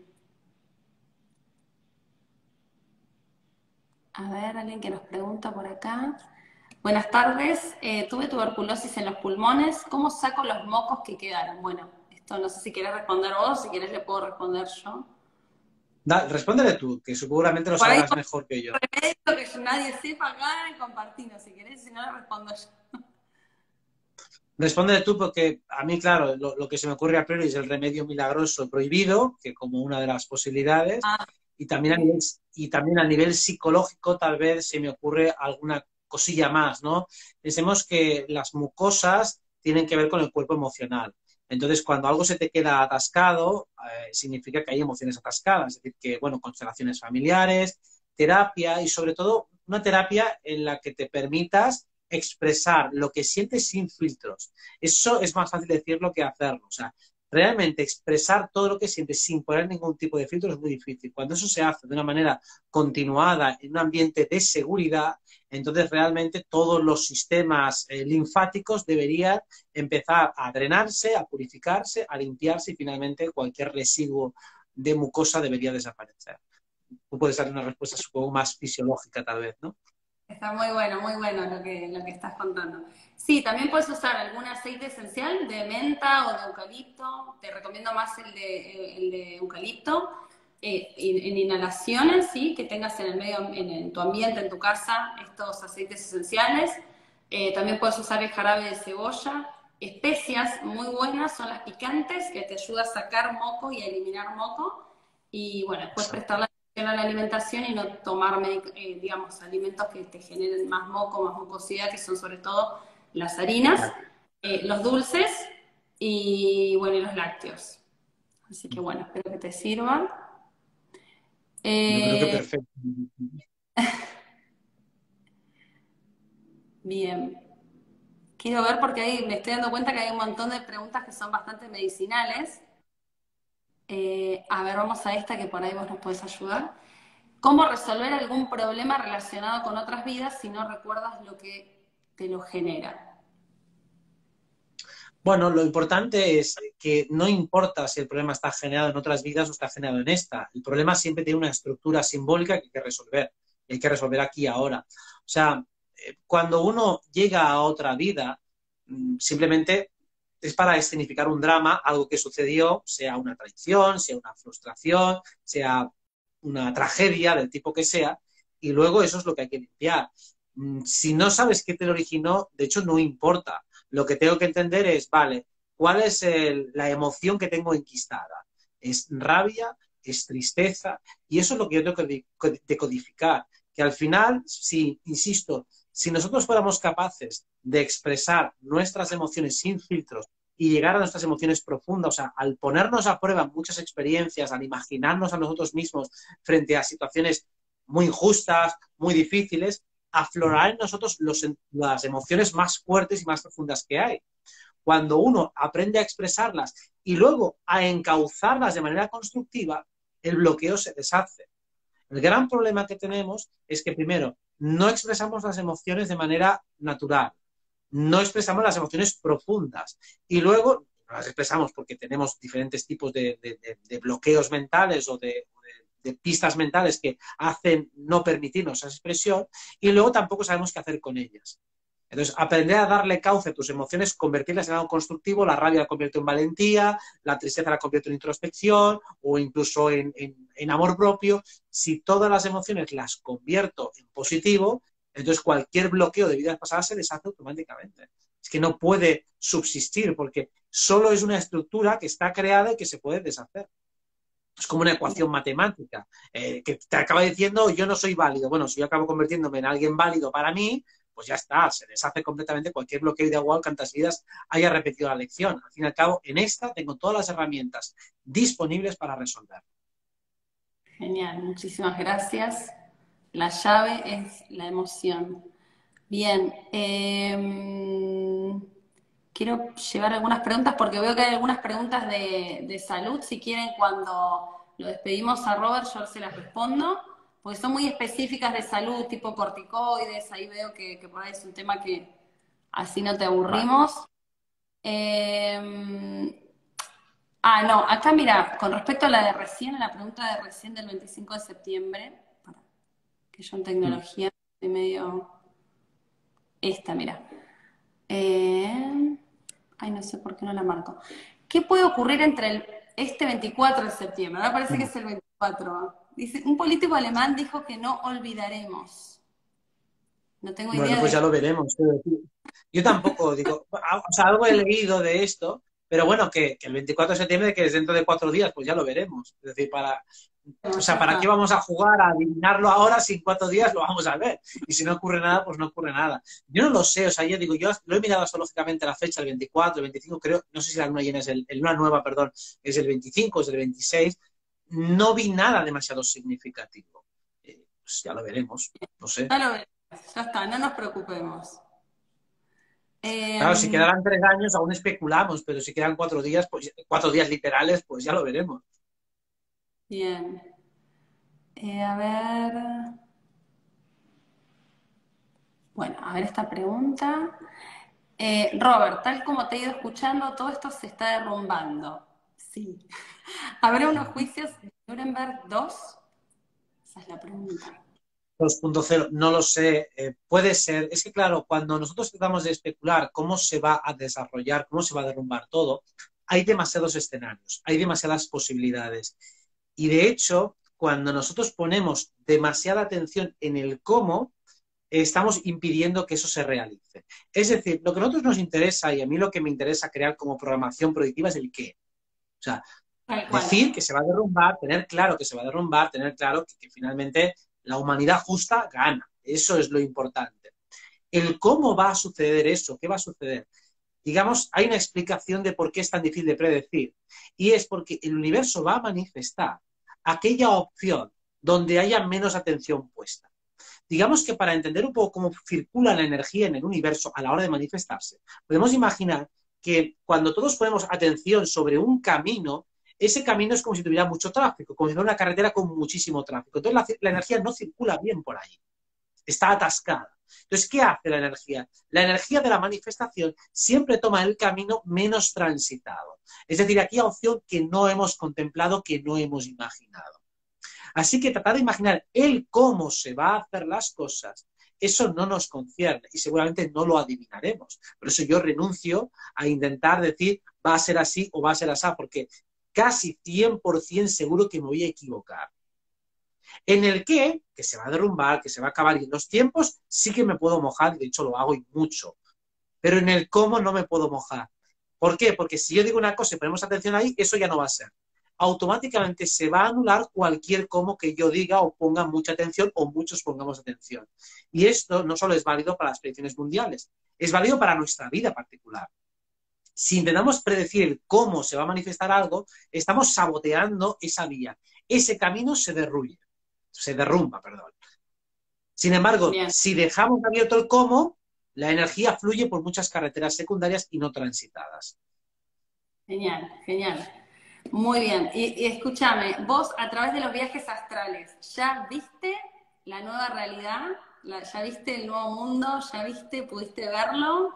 a ver, alguien que nos pregunta por acá. Buenas tardes, eh, tuve tuberculosis en los pulmones. ¿Cómo saco los mocos que quedaron? Bueno, esto no sé si quieres responder vos, si quieres le puedo responder yo. Da, respóndele tú, que seguramente lo Por ahí sabrás mejor que yo. remedio que nadie sepa acá, compartirlo si querés, si no le respondo yo. Responde tú porque a mí, claro, lo, lo, que se me ocurre a priori es el remedio milagroso prohibido, que como una de las posibilidades, Ah, y también a nivel, y también a nivel psicológico tal vez se me ocurre alguna cosilla más, ¿no? Pensemos que las mucosas tienen que ver con el cuerpo emocional. Entonces, cuando algo se te queda atascado, eh, significa que hay emociones atascadas, es decir, que, bueno, constelaciones familiares, terapia y sobre todo una terapia en la que te permitas expresar lo que sientes sin filtros. Eso es más fácil decirlo que hacerlo. O sea, realmente expresar todo lo que sientes sin poner ningún tipo de filtro es muy difícil. Cuando eso se hace de una manera continuada, en un ambiente de seguridad, entonces realmente todos los sistemas eh, linfáticos deberían empezar a drenarse, a purificarse, a limpiarse y finalmente cualquier residuo de mucosa debería desaparecer. Tú puedes dar una respuesta, supongo, más fisiológica tal vez, ¿no? está muy bueno, muy bueno lo que, lo que estás contando. Sí, también puedes usar algún aceite esencial de menta o de eucalipto. Te recomiendo más el de, el de eucalipto. Eh, en inhalaciones, ¿sí? Que tengas en el medio, en, en, tu ambiente, en tu casa, estos aceites esenciales. Eh, también puedes usar el jarabe de cebolla. Especias muy buenas son las picantes, que te ayuda a sacar moco y a eliminar moco. Y bueno, después prestarle a la alimentación y no tomar, eh, digamos, alimentos que te generen más moco, más mucosidad, que son sobre todo las harinas, eh, los dulces, Y bueno, y los lácteos. Así que bueno, espero que te sirvan. Yo creo que Eh, perfecto. bien. Quiero ver porque ahí me estoy dando cuenta que hay un montón de preguntas que son bastante medicinales. Eh, a ver, vamos a esta que por ahí vos nos podés ayudar. ¿Cómo resolver algún problema relacionado con otras vidas si no recuerdas lo que te lo genera? Bueno, lo importante es que no importa si el problema está generado en otras vidas o está generado en esta. El problema siempre tiene una estructura simbólica que hay que resolver. Y hay que resolver aquí y ahora. O sea, eh, cuando uno llega a otra vida, mm, simplemente es para escenificar un drama, algo que sucedió, sea una traición, sea una frustración, sea una tragedia del tipo que sea, y luego eso es lo que hay que limpiar. Mm, Si no sabes qué te lo originó, de hecho no importa. Lo que tengo que entender es, vale, ¿cuál es el- la emoción que tengo enquistada? ¿Es rabia? ¿Es tristeza? Y eso es lo que yo tengo que de- decodificar. Que al final, si, insisto, si nosotros fuéramos capaces de expresar nuestras emociones sin filtros y llegar a nuestras emociones profundas, o sea, al ponernos a prueba muchas experiencias, al imaginarnos a nosotros mismos frente a situaciones muy injustas, muy difíciles, aflorar en nosotros los, las emociones más fuertes y más profundas que hay. Cuando uno aprende a expresarlas y luego a encauzarlas de manera constructiva, el bloqueo se deshace. El gran problema que tenemos es que, primero, no expresamos las emociones de manera natural, no expresamos las emociones profundas y luego no las expresamos porque tenemos diferentes tipos de, de, de, de bloqueos mentales o de, de, de pistas mentales que hacen no permitirnos esa expresión y luego tampoco sabemos qué hacer con ellas. Entonces, aprender a darle cauce a tus emociones, convertirlas en algo constructivo, la rabia la convierto en valentía, la tristeza la convierto en introspección o incluso en, en, en amor propio. Si todas las emociones las convierto en positivo, entonces cualquier bloqueo de vidas pasadas se deshace automáticamente. Es que no puede subsistir porque solo es una estructura que está creada y que se puede deshacer. Es como una ecuación matemática eh, que te acaba diciendo yo no soy válido. Bueno, si yo acabo convirtiéndome en alguien válido para mí, pues ya está, se deshace completamente cualquier bloqueo y da igual cuántas vidas haya repetido la lección. Al fin y al cabo, en esta tengo todas las herramientas disponibles para resolver. Genial, muchísimas gracias. La llave es la emoción. Bien, eh, quiero llevar algunas preguntas porque veo que hay algunas preguntas de, de salud. Si quieren, cuando lo despedimos a Robert, yo se las respondo, porque son muy específicas de salud, tipo corticoides. Ahí veo que, que por ahí es un tema que así no te Vale. aburrimos. Eh, ah, no, acá mira, con respecto a la de recién, a la pregunta de recién del veinticinco de septiembre, para que yo en Mm. tecnología estoy medio... Esta, mira. Eh, ay, no sé por qué no la marco. ¿Qué puede ocurrir entre el, este veinticuatro de septiembre? Ahora parece que Mm. es el veinticuatro. Dice, un político alemán dijo que no olvidaremos. No tengo Bueno, idea pues ya de... lo veremos. Yo tampoco digo, o sea, algo he leído de esto, pero bueno, que, que el veinticuatro de septiembre, que es dentro de cuatro días, pues ya lo veremos. Es decir, para, No, o ya sea, ¿para está. qué vamos a jugar a adivinarlo ahora si en cuatro días lo vamos a ver? Y si no ocurre nada, pues no ocurre nada. Yo no lo sé, o sea, yo digo, yo lo he mirado astrológicamente la fecha, el veinticuatro, el veinticinco, creo, no sé si la luna llena es el, el luna nueva, perdón, es el veinticinco, es el veintiséis. No vi nada demasiado significativo. Eh, pues ya lo veremos, no sé. Ya lo veremos. Ya está, no nos preocupemos. Claro, si Eh, quedaran tres años aún especulamos, pero si quedan cuatro días, pues cuatro días literales, pues ya lo veremos. bien. Eh, a ver. Bueno, a ver esta pregunta. Eh, Robert, tal como te he ido escuchando, todo esto se está derrumbando. Sí. ¿Habrá unos juicios de Nuremberg dos? Esa es la pregunta. dos punto cero, no lo sé, eh, puede ser. Es que claro, cuando nosotros tratamos de especular cómo se va a desarrollar, cómo se va a derrumbar todo, hay demasiados escenarios, hay demasiadas posibilidades. Y de hecho, cuando nosotros ponemos demasiada atención en el cómo, estamos impidiendo que eso se realice. Es decir, lo que a nosotros nos interesa, y a mí lo que me interesa crear como programación proyectiva es el qué. O sea, Tal cual. decir que se va a derrumbar, tener claro que se va a derrumbar, tener claro que, que finalmente la humanidad justa gana. Eso es lo importante. El cómo va a suceder eso, qué va a suceder. digamos, hay una explicación de por qué es tan difícil de predecir. Y es porque el universo va a manifestar aquella opción donde haya menos atención puesta. Digamos que para entender un poco cómo circula la energía en el universo a la hora de manifestarse, podemos imaginar que cuando todos ponemos atención sobre un camino, ese camino es como si tuviera mucho tráfico, como si fuera una carretera con muchísimo tráfico. Entonces la, la energía no circula bien por ahí, está atascada. Entonces, ¿qué hace la energía? La energía de la manifestación siempre toma el camino menos transitado. Es decir, aquí hay opción que no hemos contemplado, que no hemos imaginado. Así que tratar de imaginar el cómo se va a hacer las cosas, eso no nos concierne y seguramente no lo adivinaremos. Por eso yo renuncio a intentar decir va a ser así o va a ser así, porque casi cien por ciento seguro que me voy a equivocar. En el que, que se va a derrumbar, que se va a acabar, y en los tiempos sí que me puedo mojar, de hecho lo hago y mucho, pero en el cómo no me puedo mojar. ¿Por qué? Porque si yo digo una cosa y ponemos atención ahí, eso ya no va a ser. Automáticamente se va a anular cualquier cómo que yo diga o ponga mucha atención o muchos pongamos atención. Y esto no solo es válido para las predicciones mundiales, es válido para nuestra vida particular. Si intentamos predecir cómo se va a manifestar algo, estamos saboteando esa vía. Ese camino se derruye, se derrumba, perdón. Sin embargo, Bien. si dejamos abierto el cómo, la energía fluye por muchas carreteras secundarias y no transitadas. Genial, genial. Muy bien. Y, y escúchame, vos a través de los viajes astrales, ¿ya viste la nueva realidad? La, ¿Ya viste el nuevo mundo? ¿Ya viste, pudiste verlo?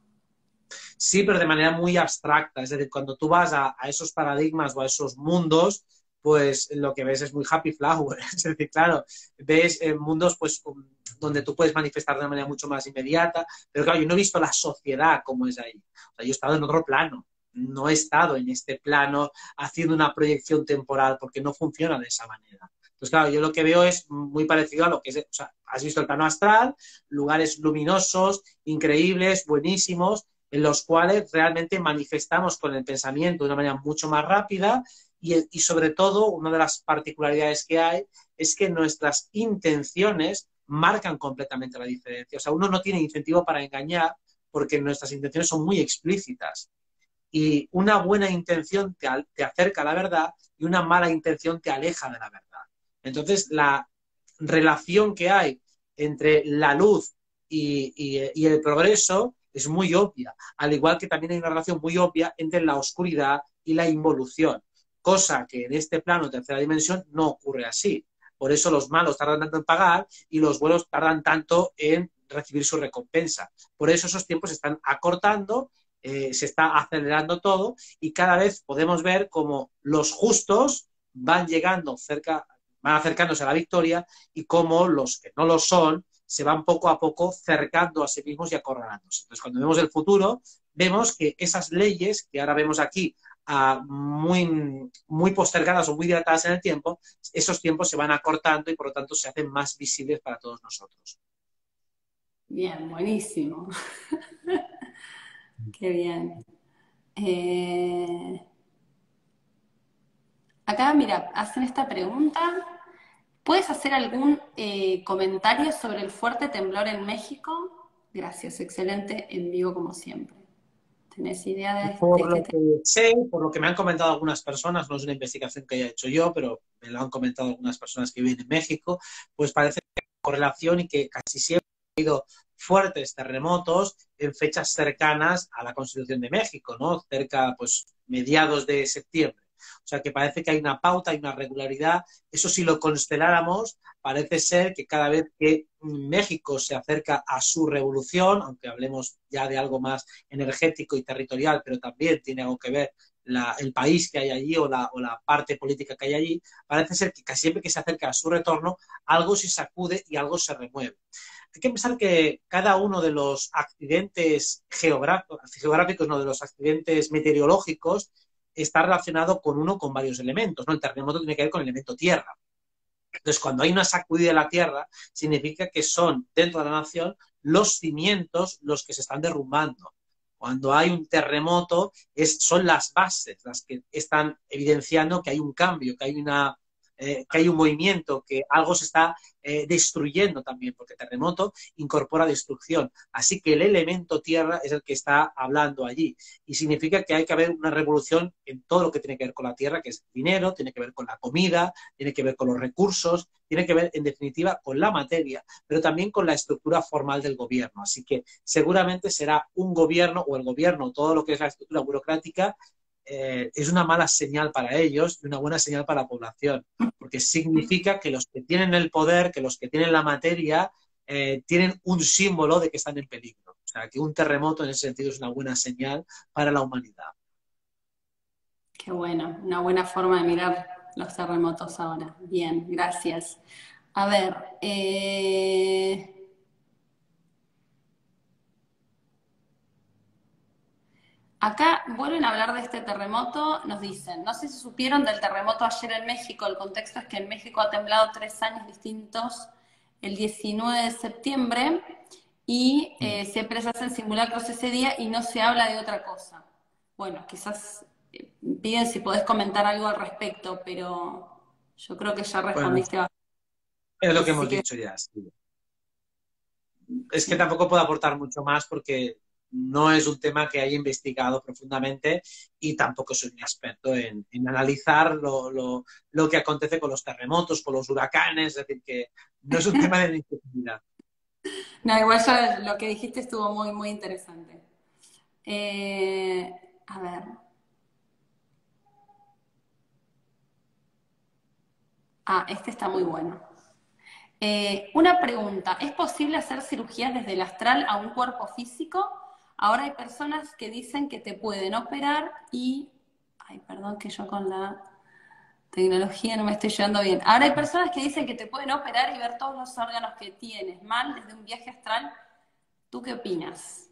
Sí, pero de manera muy abstracta. Es decir, cuando tú vas a, a esos paradigmas o a esos mundos, pues lo que ves es muy happy flower. Es decir, claro, ves eh, mundos pues donde tú puedes manifestar de una manera mucho más inmediata, pero claro, yo no he visto la sociedad como es ahí. O sea, yo he estado en otro plano. No he estado en este plano haciendo una proyección temporal porque no funciona de esa manera. Entonces, claro, yo lo que veo es muy parecido a lo que es, o sea, has visto el plano astral, lugares luminosos, increíbles, buenísimos, en los cuales realmente manifestamos con el pensamiento de una manera mucho más rápida y, y sobre todo, una de las particularidades que hay es que nuestras intenciones marcan completamente la diferencia. O sea, uno no tiene incentivo para engañar porque nuestras intenciones son muy explícitas. Y una buena intención te, te acerca a la verdad y una mala intención te aleja de la verdad. Entonces, la relación que hay entre la luz y, y, y el progreso es muy obvia, al igual que también hay una relación muy obvia entre la oscuridad y la involución, cosa que en este plano de tercera dimensión no ocurre así. Por eso los malos tardan tanto en pagar y los buenos tardan tanto en recibir su recompensa. Por eso esos tiempos se están acortando, eh, se está acelerando todo y cada vez podemos ver cómo los justos van llegando cerca, van acercándose a la victoria y cómo los que no lo son se van poco a poco cercando a sí mismos y acorralándose. Entonces, cuando vemos el futuro, vemos que esas leyes que ahora vemos aquí uh, muy, muy postergadas o muy dilatadas en el tiempo, esos tiempos se van acortando y por lo tanto se hacen más visibles para todos nosotros. Bien, buenísimo. Qué bien. Eh... Acá, mira, hacen esta pregunta. ¿Puedes hacer algún eh, comentario sobre el fuerte temblor en México? Gracias, excelente en vivo como siempre. ¿Tenés idea de, por de este tema? Por lo que sé, por lo que me han comentado algunas personas, no es una investigación que haya hecho yo, pero me lo han comentado algunas personas que viven en México, pues parece que hay correlación y que casi siempre ha habido fuertes terremotos en fechas cercanas a la Constitución de México, ¿no? Cerca, pues, mediados de septiembre. O sea que parece que hay una pauta, hay una regularidad. Eso si lo consteláramos, parece ser que cada vez que México se acerca a su revolución, aunque hablemos ya de algo más energético y territorial, pero también tiene algo que ver la, el país que hay allí o la, o la parte política que hay allí, parece ser que casi siempre que se acerca a su retorno, algo se sacude y algo se remueve. Hay que pensar que cada uno de los accidentes geográficos, geográficos no, de los accidentes meteorológicos, está relacionado con uno con varios elementos, ¿no? El terremoto tiene que ver con el elemento tierra. Entonces, cuando hay una sacudida de la tierra, significa que son, dentro de la nación, los cimientos los que se están derrumbando. Cuando hay un terremoto, es, son las bases las que están evidenciando que hay un cambio, que hay una, eh, que hay un movimiento, que algo se está eh, destruyendo también, porque terremoto incorpora destrucción. Así que el elemento tierra es el que está hablando allí. Y significa que hay que haber una revolución en todo lo que tiene que ver con la tierra, que es dinero, tiene que ver con la comida, tiene que ver con los recursos, tiene que ver, en definitiva, con la materia, pero también con la estructura formal del gobierno. Así que seguramente será un gobierno, o el gobierno, todo lo que es la estructura burocrática, eh, es una mala señal para ellos y una buena señal para la población, porque significa que los que tienen el poder, que los que tienen la materia, eh, tienen un símbolo de que están en peligro. O sea, que un terremoto en ese sentido es una buena señal para la humanidad. Qué bueno, una buena forma de mirar los terremotos ahora. Bien, gracias. A ver, eh... acá vuelven a hablar de este terremoto, nos dicen, no sé si supieron del terremoto ayer en México, el contexto es que en México ha temblado tres años distintos el diecinueve de septiembre y eh, siempre se hacen simulacros ese día y no se habla de otra cosa. Bueno, quizás eh, piden si podés comentar algo al respecto, pero yo creo que ya Bueno, respondiste. es lo que Así hemos que, dicho ya. Sí. Es que sí. tampoco puedo aportar mucho más porque no es un tema que haya investigado profundamente y tampoco soy un experto en, en analizar lo, lo, lo, que acontece con los terremotos, con los huracanes, es decir, que no es un tema de mi especialidad. No, igual ya lo que dijiste estuvo muy, muy interesante. Eh, a ver. Ah, este está muy bueno. Eh, una pregunta, ¿es posible hacer cirugías desde el astral a un cuerpo físico? Ahora hay personas que dicen que te pueden operar y... Ay, perdón que yo con la tecnología no me estoy llevando bien. Ahora hay personas que dicen que te pueden operar y ver todos los órganos que tienes mal desde un viaje astral. ¿Tú qué opinas?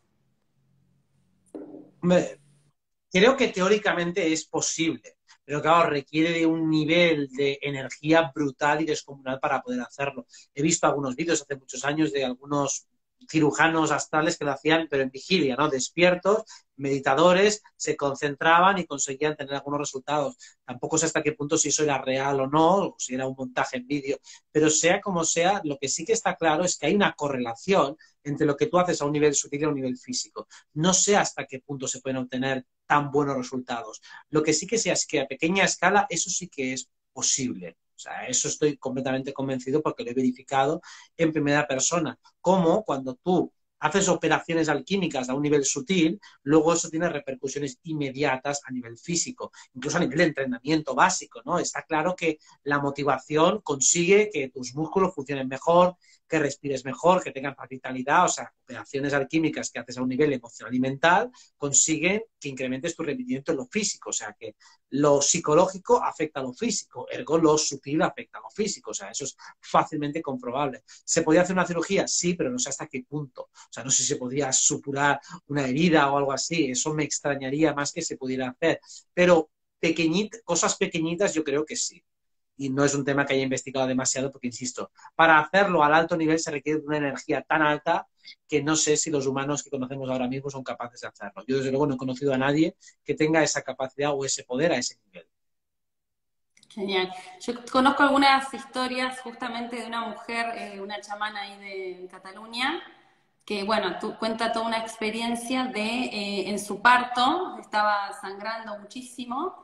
Me, creo que teóricamente es posible, pero claro, requiere de un nivel de energía brutal y descomunal para poder hacerlo. He visto algunos vídeos hace muchos años de algunos cirujanos astrales que lo hacían, pero en vigilia, ¿no? Despiertos, meditadores, se concentraban y conseguían tener algunos resultados. Tampoco sé hasta qué punto si eso era real o no, o si era un montaje en vídeo, pero sea como sea, lo que sí que está claro es que hay una correlación entre lo que tú haces a un nivel sutil y a un nivel físico. No sé hasta qué punto se pueden obtener tan buenos resultados. Lo que sí que sé es que a pequeña escala eso sí que es posible. O sea, eso estoy completamente convencido porque lo he verificado en primera persona. Como cuando tú haces operaciones alquímicas a un nivel sutil, luego eso tiene repercusiones inmediatas a nivel físico, incluso a nivel de entrenamiento básico, ¿no? Está claro que la motivación consigue que tus músculos funcionen mejor, que respires mejor, que tengan más vitalidad, o sea, operaciones alquímicas que haces a un nivel emocional y mental consiguen que incrementes tu rendimiento en lo físico, o sea, que lo psicológico afecta a lo físico, ergo lo sutil afecta a lo físico, o sea, eso es fácilmente comprobable. ¿Se podía hacer una cirugía? Sí, pero no sé hasta qué punto. O sea, no sé si se podría suturar una herida o algo así, eso me extrañaría más que se pudiera hacer, pero pequeñit, cosas pequeñitas yo creo que sí. Y no es un tema que haya investigado demasiado porque, insisto, para hacerlo al alto nivel se requiere una energía tan alta que no sé si los humanos que conocemos ahora mismo son capaces de hacerlo. Yo, desde luego, no he conocido a nadie que tenga esa capacidad o ese poder a ese nivel. Genial. Yo conozco algunas historias justamente de una mujer, eh, una chamana ahí de Cataluña, que, bueno, tú, cuenta toda una experiencia de, eh, en su parto, estaba sangrando muchísimo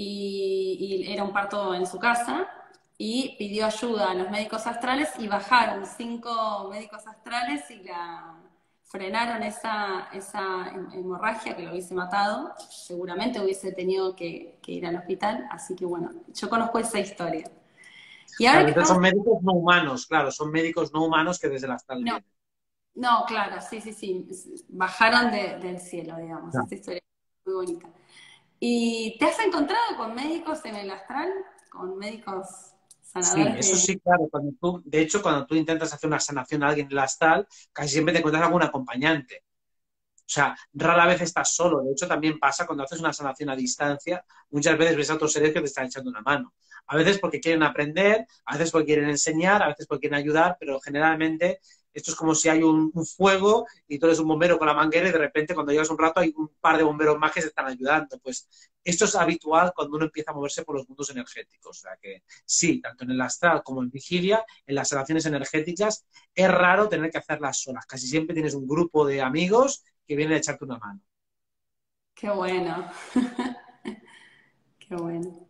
y, y era un parto en su casa y pidió ayuda a los médicos astrales y bajaron cinco médicos astrales y la frenaron esa, esa hemorragia que lo hubiese matado, seguramente hubiese tenido que, que ir al hospital, así que bueno, yo conozco esa historia. Y ahora Claro, que entonces estamos... son médicos no humanos, claro, son médicos no humanos que desde el astral No, vienen. no, claro, sí, sí, sí, bajaron de, del cielo, digamos, Claro. esta historia es muy bonita. ¿Y te has encontrado con médicos en el astral? ¿Con médicos Sí, sanadores eso de...? sí, claro. Cuando tú, de hecho, cuando tú intentas hacer una sanación a alguien en el astral, casi siempre te encuentras algún acompañante. O sea, rara vez estás solo. De hecho, también pasa cuando haces una sanación a distancia, muchas veces ves a otros seres que te están echando una mano. A veces porque quieren aprender, a veces porque quieren enseñar, a veces porque quieren ayudar, pero generalmente esto es como si hay un, un fuego y tú eres un bombero con la manguera y de repente cuando llevas un rato hay un par de bomberos más que se están ayudando. Pues esto es habitual cuando uno empieza a moverse por los mundos energéticos. O sea que sí, tanto en el astral como en vigilia, en las relaciones energéticas, es raro tener que hacerlas solas. Casi siempre tienes un grupo de amigos que vienen a echarte una mano. Qué bueno, qué bueno.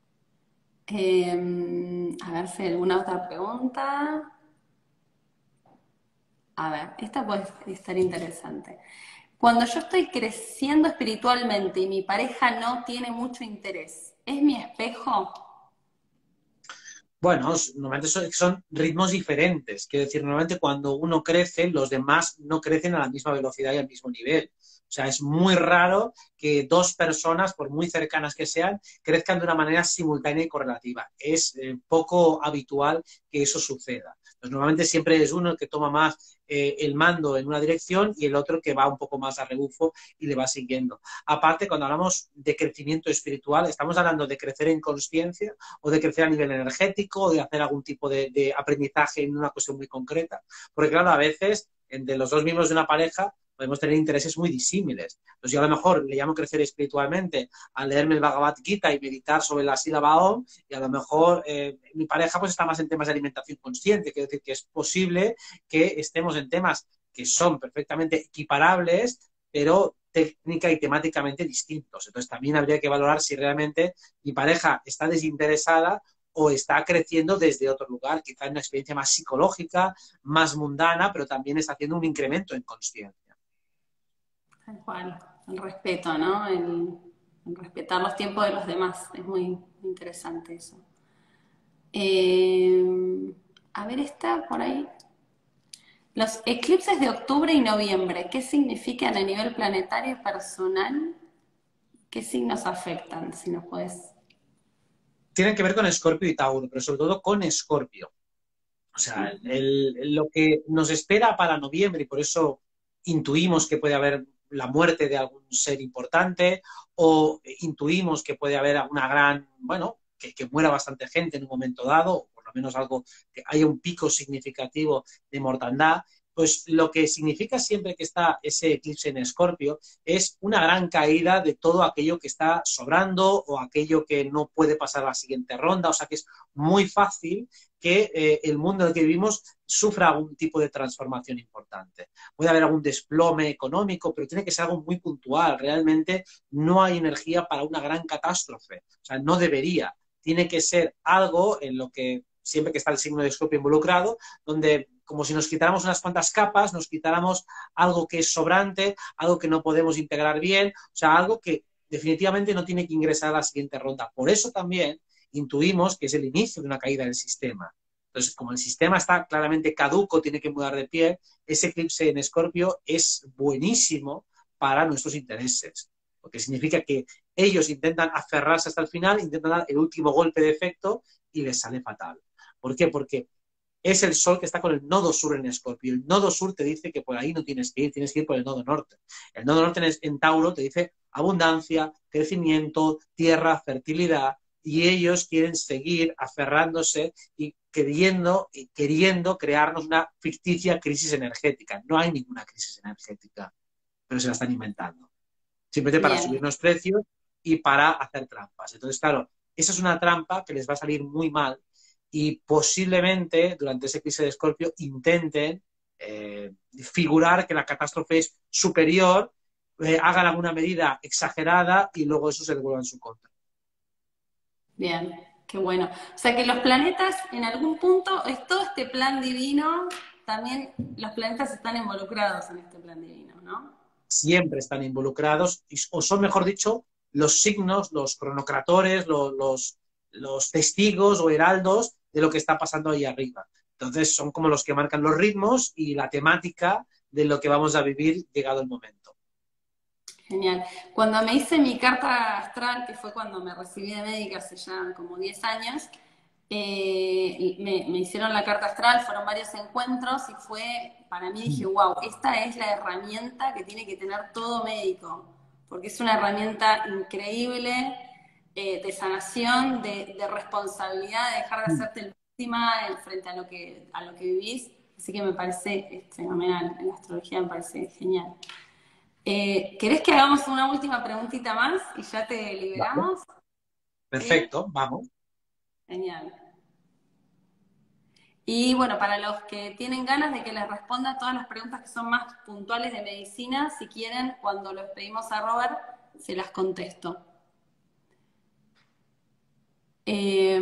Eh, a ver si hay alguna otra pregunta. A ver, esta puede estar interesante. Cuando yo estoy creciendo espiritualmente y mi pareja no tiene mucho interés, ¿es mi espejo? Bueno, normalmente son, son ritmos diferentes. Quiero decir, normalmente cuando uno crece, los demás no crecen a la misma velocidad y al mismo nivel. O sea, es muy raro que dos personas, por muy cercanas que sean, crezcan de una manera simultánea y correlativa. Es eh, poco habitual que eso suceda. Pues normalmente siempre es uno el que toma más eh, el mando en una dirección y el otro que va un poco más a rebufo y le va siguiendo. Aparte, cuando hablamos de crecimiento espiritual, estamos hablando de crecer en conciencia o de crecer a nivel energético o de hacer algún tipo de, de aprendizaje en una cuestión muy concreta. Porque claro, a veces entre los dos miembros de una pareja podemos tener intereses muy disímiles. Entonces yo a lo mejor le llamo crecer espiritualmente a leerme el Bhagavad Gita y meditar sobre la sílaba Om, y a lo mejor eh, mi pareja pues está más en temas de alimentación consciente. Quiero decir que es posible que estemos en temas que son perfectamente equiparables, pero técnica y temáticamente distintos. Entonces también habría que valorar si realmente mi pareja está desinteresada o está creciendo desde otro lugar, quizá en una experiencia más psicológica, más mundana, pero también está haciendo un incremento en consciencia. Tal cual, el respeto, ¿no? El, el respetar los tiempos de los demás. Es muy, muy interesante eso. Eh, a ver, está por ahí. Los eclipses de octubre y noviembre, ¿qué significan a nivel planetario y personal? ¿Qué signos afectan? Si nos puedes. Tienen que ver con Escorpio y Tauro, pero sobre todo con Escorpio. O sea, el, lo que nos espera para noviembre, y por eso intuimos que puede haber la muerte de algún ser importante, o intuimos que puede haber una gran, bueno, que, que muera bastante gente en un momento dado, o por lo menos algo que haya un pico significativo de mortandad. Pues lo que significa siempre que está ese eclipse en Escorpio es una gran caída de todo aquello que está sobrando o aquello que no puede pasar a la siguiente ronda. O sea que es muy fácil que eh, el mundo en el que vivimos sufra algún tipo de transformación importante. Puede haber algún desplome económico, pero tiene que ser algo muy puntual. Realmente no hay energía para una gran catástrofe. O sea, no debería. Tiene que ser algo en lo que, siempre que está el signo de Escorpio involucrado, donde como si nos quitáramos unas cuantas capas, nos quitáramos algo que es sobrante, algo que no podemos integrar bien, o sea, algo que definitivamente no tiene que ingresar a la siguiente ronda. Por eso también intuimos que es el inicio de una caída del sistema. Entonces, como el sistema está claramente caduco, tiene que mudar de pie, ese eclipse en Escorpio es buenísimo para nuestros intereses, porque significa que ellos intentan aferrarse hasta el final, intentan dar el último golpe de efecto y les sale fatal. ¿Por qué? Porque es el Sol que está con el nodo sur en Escorpio. El nodo sur te dice que por ahí no tienes que ir, tienes que ir por el nodo norte. El nodo norte en Tauro te dice abundancia, crecimiento, tierra, fertilidad, y ellos quieren seguir aferrándose y queriendo, y queriendo crearnos una ficticia crisis energética. No hay ninguna crisis energética, pero se la están inventando. Simplemente para Bien, subirnos precios y para hacer trampas. Entonces, claro, esa es una trampa que les va a salir muy mal y posiblemente durante ese crisis de Escorpio intenten eh, figurar que la catástrofe es superior, eh, hagan alguna medida exagerada y luego eso se devuelva en su contra. bien, qué bueno. O sea que los planetas, en algún punto, es todo este plan divino, también los planetas están involucrados en este plan divino, ¿no? Siempre están involucrados, o son, mejor dicho, los signos, los cronocratores, los, los, los testigos o heraldos de lo que está pasando ahí arriba. Entonces son como los que marcan los ritmos y la temática de lo que vamos a vivir llegado el momento. Genial. Cuando me hice mi carta astral, que fue cuando me recibí de médica hace ya como diez años, eh, me, me hicieron la carta astral, fueron varios encuentros y fue, para mí dije, wow, esta es la herramienta que tiene que tener todo médico, porque es una herramienta increíble eh, de sanación, de, de responsabilidad, de dejar de hacerte el víctima en frente a lo que, a lo que vivís. Así que me parece fenomenal, la astrología me parece genial. Eh, ¿Querés que hagamos una última preguntita más y ya te ¿Vale? liberamos? ¿Sí? Perfecto, vamos. Genial. Y bueno, para los que tienen ganas de que les responda todas las preguntas que son más puntuales de medicina, si quieren, cuando los pedimos a Robert, se las contesto. Eh,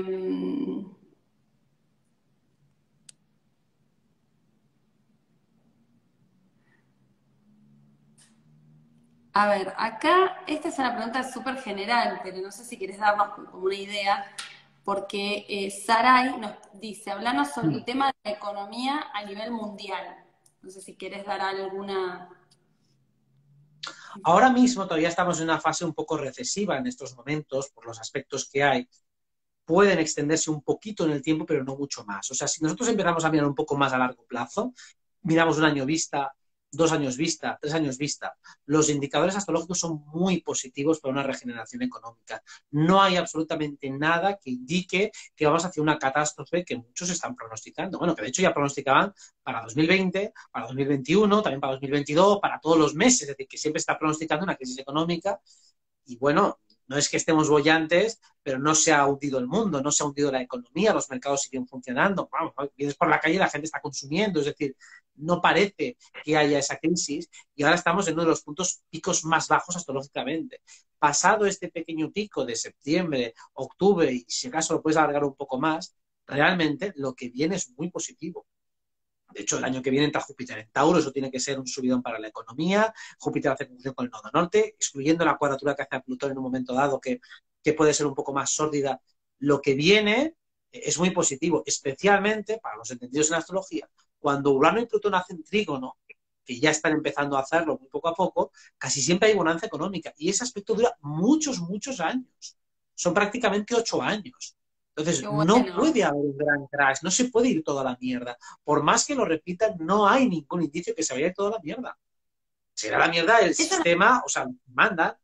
a ver, acá esta es una pregunta súper general, pero no sé si quieres darnos como una idea, porque eh, Sarai nos dice, hablanos sobre el tema de la economía a nivel mundial. No sé si quieres dar alguna... Ahora mismo todavía estamos en una fase un poco recesiva en estos momentos por los aspectos que hay. Pueden extenderse un poquito en el tiempo, pero no mucho más. O sea, si nosotros empezamos a mirar un poco más a largo plazo, miramos un año vista, dos años vista, tres años vista, los indicadores astrológicos son muy positivos para una regeneración económica. No hay absolutamente nada que indique que vamos hacia una catástrofe que muchos están pronosticando. Bueno, que de hecho ya pronosticaban para dos mil veinte, para dos mil veintiuno, también para dos mil veintidós, para todos los meses, es decir, que siempre está pronosticando una crisis económica. Y bueno, no es que estemos bollantes, pero no se ha hundido el mundo, no se ha hundido la economía, los mercados siguen funcionando. Vamos, vienes por la calle y la gente está consumiendo, es decir, no parece que haya esa crisis y ahora estamos en uno de los puntos picos más bajos astrológicamente. Pasado este pequeño pico de septiembre, octubre, y si acaso lo puedes alargar un poco más, realmente lo que viene es muy positivo. De hecho, el año que viene entra Júpiter en Tauro, eso tiene que ser un subidón para la economía. Júpiter hace conjunción con el nodo norte, excluyendo la cuadratura que hace a Plutón en un momento dado, que, que puede ser un poco más sórdida. Lo que viene es muy positivo, especialmente para los entendidos en astrología. Cuando Urano y Plutón hacen trígono, que ya están empezando a hacerlo muy poco a poco, casi siempre hay bonanza económica. Y ese aspecto dura muchos, muchos años. Son prácticamente ocho años. Qué Entonces, no bueno. puede haber un gran crash, no se puede ir toda la mierda. Por más que lo repitan, no hay ningún indicio que se vaya a ir toda la mierda. Será la mierda el Eso no, sistema, o sea, manda.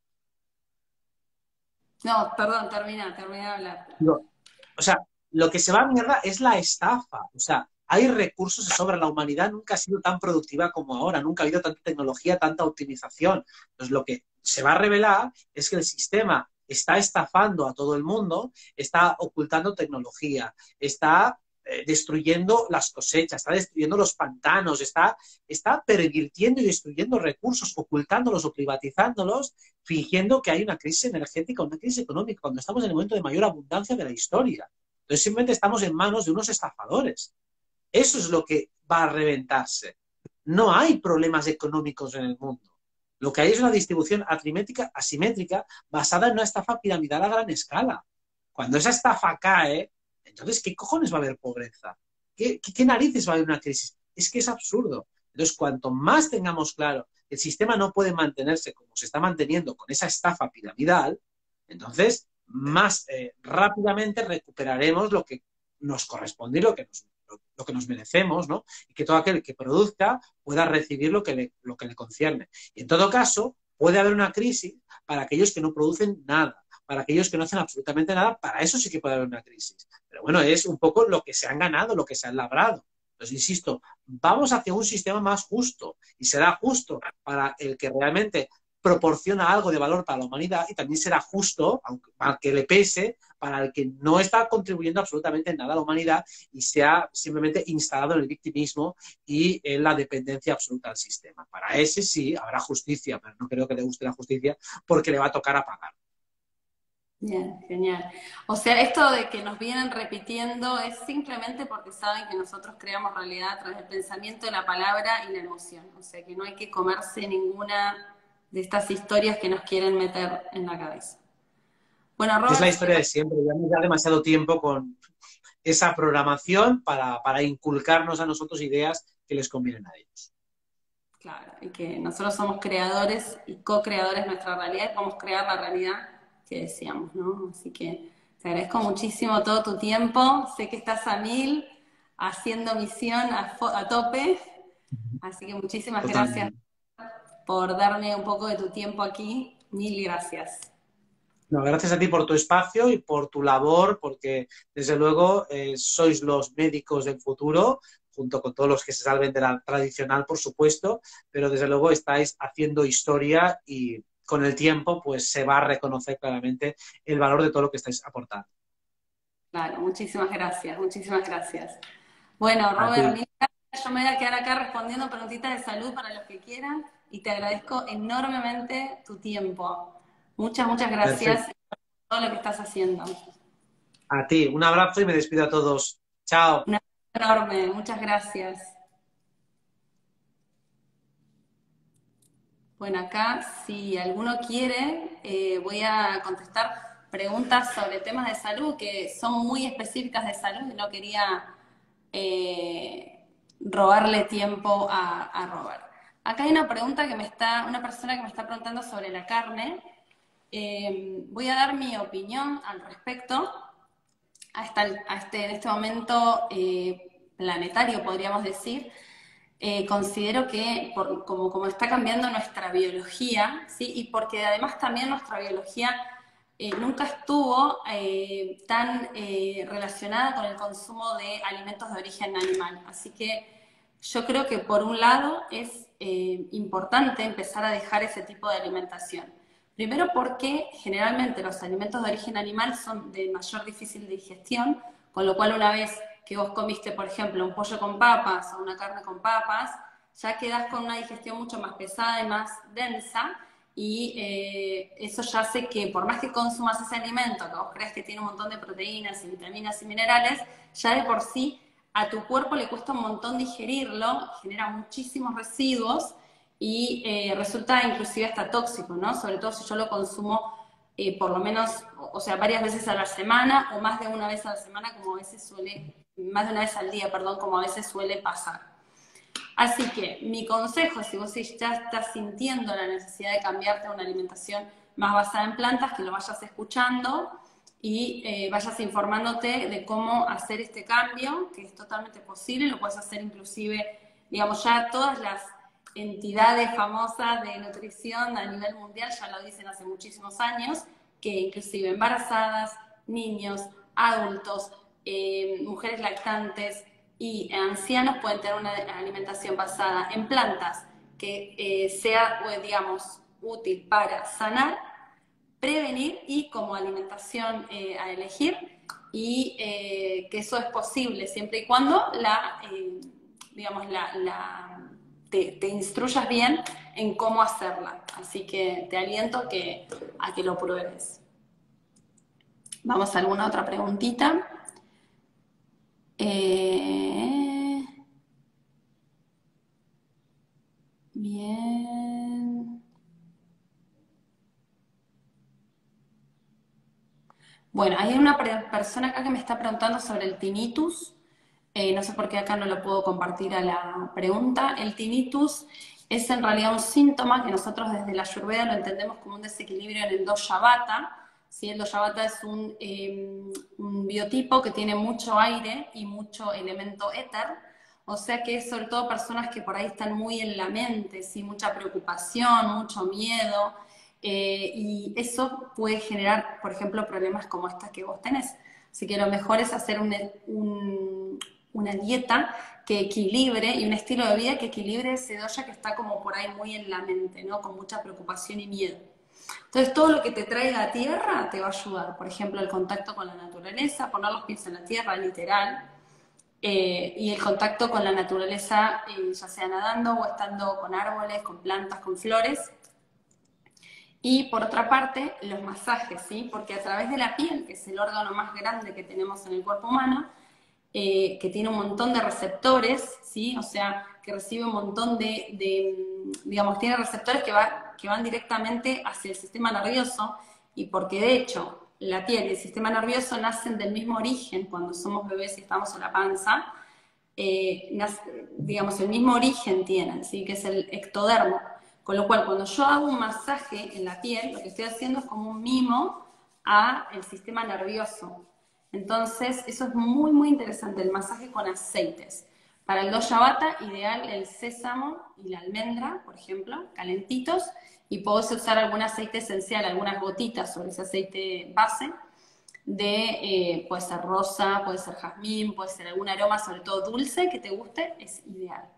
no, perdón, termina, termina de hablar. Lo- o sea, lo que se va a mierda es la estafa. O sea, hay recursos de sobra. La humanidad nunca ha sido tan productiva como ahora. Nunca ha habido tanta tecnología, tanta optimización. Entonces, lo que se va a revelar es que el sistema está estafando a todo el mundo, está ocultando tecnología, está eh, destruyendo las cosechas, está destruyendo los pantanos, está, está pervirtiendo y destruyendo recursos, ocultándolos o privatizándolos, fingiendo que hay una crisis energética, una crisis económica, cuando estamos en el momento de mayor abundancia de la historia. Entonces simplemente estamos en manos de unos estafadores. Eso es lo que va a reventarse. No hay problemas económicos en el mundo. Lo que hay es una distribución asimétrica, asimétrica basada en una estafa piramidal a gran escala. Cuando esa estafa cae, entonces, ¿qué cojones va a haber pobreza? ¿Qué, qué, qué narices va a haber una crisis? Es que es absurdo. Entonces, cuanto más tengamos claro que el sistema no puede mantenerse como se está manteniendo con esa estafa piramidal, entonces más eh, rápidamente recuperaremos lo que nos corresponde y lo que nos, lo, lo que nos merecemos, ¿no? Y que todo aquel que produzca pueda recibir lo que le, lo que le concierne. Y en todo caso, puede haber una crisis para aquellos que no producen nada, para aquellos que no hacen absolutamente nada, para eso sí que puede haber una crisis. Pero bueno, es un poco lo que se han ganado, lo que se han labrado. Entonces, insisto, vamos hacia un sistema más justo y será justo para el que realmente proporciona algo de valor para la humanidad y también será justo, aunque, aunque le pese, para el que no está contribuyendo absolutamente en nada a la humanidad y se ha simplemente instalado en el victimismo y en la dependencia absoluta del sistema. Para ese sí habrá justicia, pero no creo que le guste la justicia porque le va a tocar a pagar. Bien, genial. O sea, esto de que nos vienen repitiendo es simplemente porque saben que nosotros creamos realidad a través del pensamiento, la palabra y la emoción. O sea, que no hay que comerse ninguna de estas historias que nos quieren meter en la cabeza. Bueno, Es la Robert, si te historia de siempre, llevamos ya demasiado tiempo con esa programación para, para inculcarnos a nosotros ideas que les convienen a ellos. claro, y que nosotros somos creadores y co-creadores de nuestra realidad y podemos crear la realidad que deseamos, ¿no? Así que te agradezco muchísimo todo tu tiempo. Sé que estás a mil, haciendo misión a, a tope. Así que muchísimas gracias Totalmente. por darme un poco de tu tiempo aquí. Mil gracias. No, gracias a ti por tu espacio y por tu labor, porque desde luego eh, sois los médicos del futuro, junto con todos los que se salven de la tradicional, por supuesto, pero desde luego estáis haciendo historia y con el tiempo pues se va a reconocer claramente el valor de todo lo que estáis aportando. Claro, muchísimas gracias, muchísimas gracias. Bueno, A ti. Robert, mil gracias. Yo me voy a quedar acá respondiendo preguntitas de salud para los que quieran y te agradezco enormemente tu tiempo. Muchas, muchas gracias Perfecto. por todo lo que estás haciendo. A ti, un abrazo y me despido a todos. Chao. Un abrazo enorme, muchas gracias. Bueno, acá, si alguno quiere, eh, voy a contestar preguntas sobre temas de salud que son muy específicas de salud y no quería eh, robarle tiempo a, a Robert. Acá hay una pregunta que me está, una persona que me está preguntando sobre la carne. Eh, voy a dar mi opinión al respecto. Hasta el- a este, en este momento eh, planetario, podríamos decir, eh, considero que por, como, como está cambiando nuestra biología, ¿sí? Y porque además también nuestra biología eh, nunca estuvo eh, tan eh, relacionada con el consumo de alimentos de origen animal. Así que yo creo que por un lado es eh, importante empezar a dejar ese tipo de alimentación. Primero porque generalmente los alimentos de origen animal son de mayor difícil digestión, con lo cual una vez que vos comiste, por ejemplo, un pollo con papas o una carne con papas, ya quedás con una digestión mucho más pesada y más densa, y eh, eso ya hace que por más que consumas ese alimento, que vos crees que tiene un montón de proteínas y vitaminas y minerales, ya de por sí a tu cuerpo le cuesta un montón digerirlo, genera muchísimos residuos y eh, resulta inclusive hasta tóxico, ¿no? Sobre todo si yo lo consumo eh, por lo menos, o sea, varias veces a la semana o más de una vez a la semana, como a veces suele, más de una vez al día, perdón, como a veces suele pasar. Así que mi consejo, si vos ya estás sintiendo la necesidad de cambiarte a una alimentación más basada en plantas, que lo vayas escuchando y eh, vayas informándote de cómo hacer este cambio, que es totalmente posible, lo puedes hacer inclusive, digamos, ya todas las entidades famosas de nutrición a nivel mundial ya lo dicen hace muchísimos años, que inclusive embarazadas, niños, adultos, eh, mujeres lactantes y ancianos pueden tener una alimentación basada en plantas que eh, sea, digamos, útil para sanar, prevenir y como alimentación eh, a elegir, y eh, que eso es posible siempre y cuando la, eh, digamos, la, la te, te, instruyas bien en cómo hacerla. Así que te aliento que, a que lo pruebes. Vamos a alguna otra preguntita. Eh, bien. Bueno, hay una persona acá que me está preguntando sobre el tinnitus. Eh, no sé por qué acá no lo puedo compartir a la pregunta. El tinnitus es en realidad un síntoma que nosotros desde la Ayurveda lo entendemos como un desequilibrio en el dosha vata. ¿Sí? El dosha vata es un, eh, un biotipo que tiene mucho aire y mucho elemento éter. O sea que es sobre todo personas que por ahí están muy en la mente, ¿sí? Mucha preocupación, mucho miedo. Eh, y eso puede generar, por ejemplo, problemas como estas que vos tenés. Así que lo mejor es hacer un, un, una dieta que equilibre y un estilo de vida que equilibre ese dosha que está como por ahí muy en la mente, ¿no? Con mucha preocupación y miedo. Entonces todo lo que te traiga a tierra te va a ayudar. Por ejemplo, el contacto con la naturaleza, poner los pies en la tierra, literal. Eh, y el contacto con la naturaleza, eh, ya sea nadando o estando con árboles, con plantas, con flores. Y por otra parte, los masajes, ¿sí? Porque a través de la piel, que es el órgano más grande que tenemos en el cuerpo humano, eh, que tiene un montón de receptores, ¿sí? O sea, que recibe un montón de, de digamos, tiene receptores que, va, que van directamente hacia el sistema nervioso, y porque de hecho la piel y el sistema nervioso nacen del mismo origen cuando somos bebés y estamos en la panza, eh, nace, digamos, el mismo origen tienen, ¿sí? Que es el ectodermo. Con lo cual, cuando yo hago un masaje en la piel, lo que estoy haciendo es como un mimo al sistema nervioso. Entonces, eso es muy, muy interesante, el masaje con aceites. Para el dosha vata, ideal el sésamo y la almendra, por ejemplo, calentitos, y podés usar algún aceite esencial, algunas gotitas sobre ese aceite base, de, eh, puede ser rosa, puede ser jazmín, puede ser algún aroma, sobre todo dulce, que te guste, es ideal.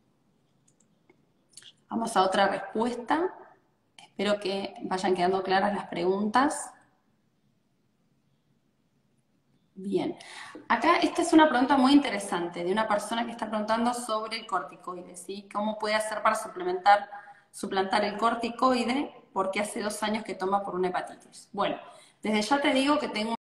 Vamos a otra respuesta. Espero que vayan quedando claras las preguntas. Bien. Acá esta es una pregunta muy interesante de una persona que está preguntando sobre el corticoide, ¿sí? ¿Cómo puede hacer para suplementar, suplantar el corticoide? Porque hace dos años que toma por una hepatitis. Bueno, desde ya te digo que tengo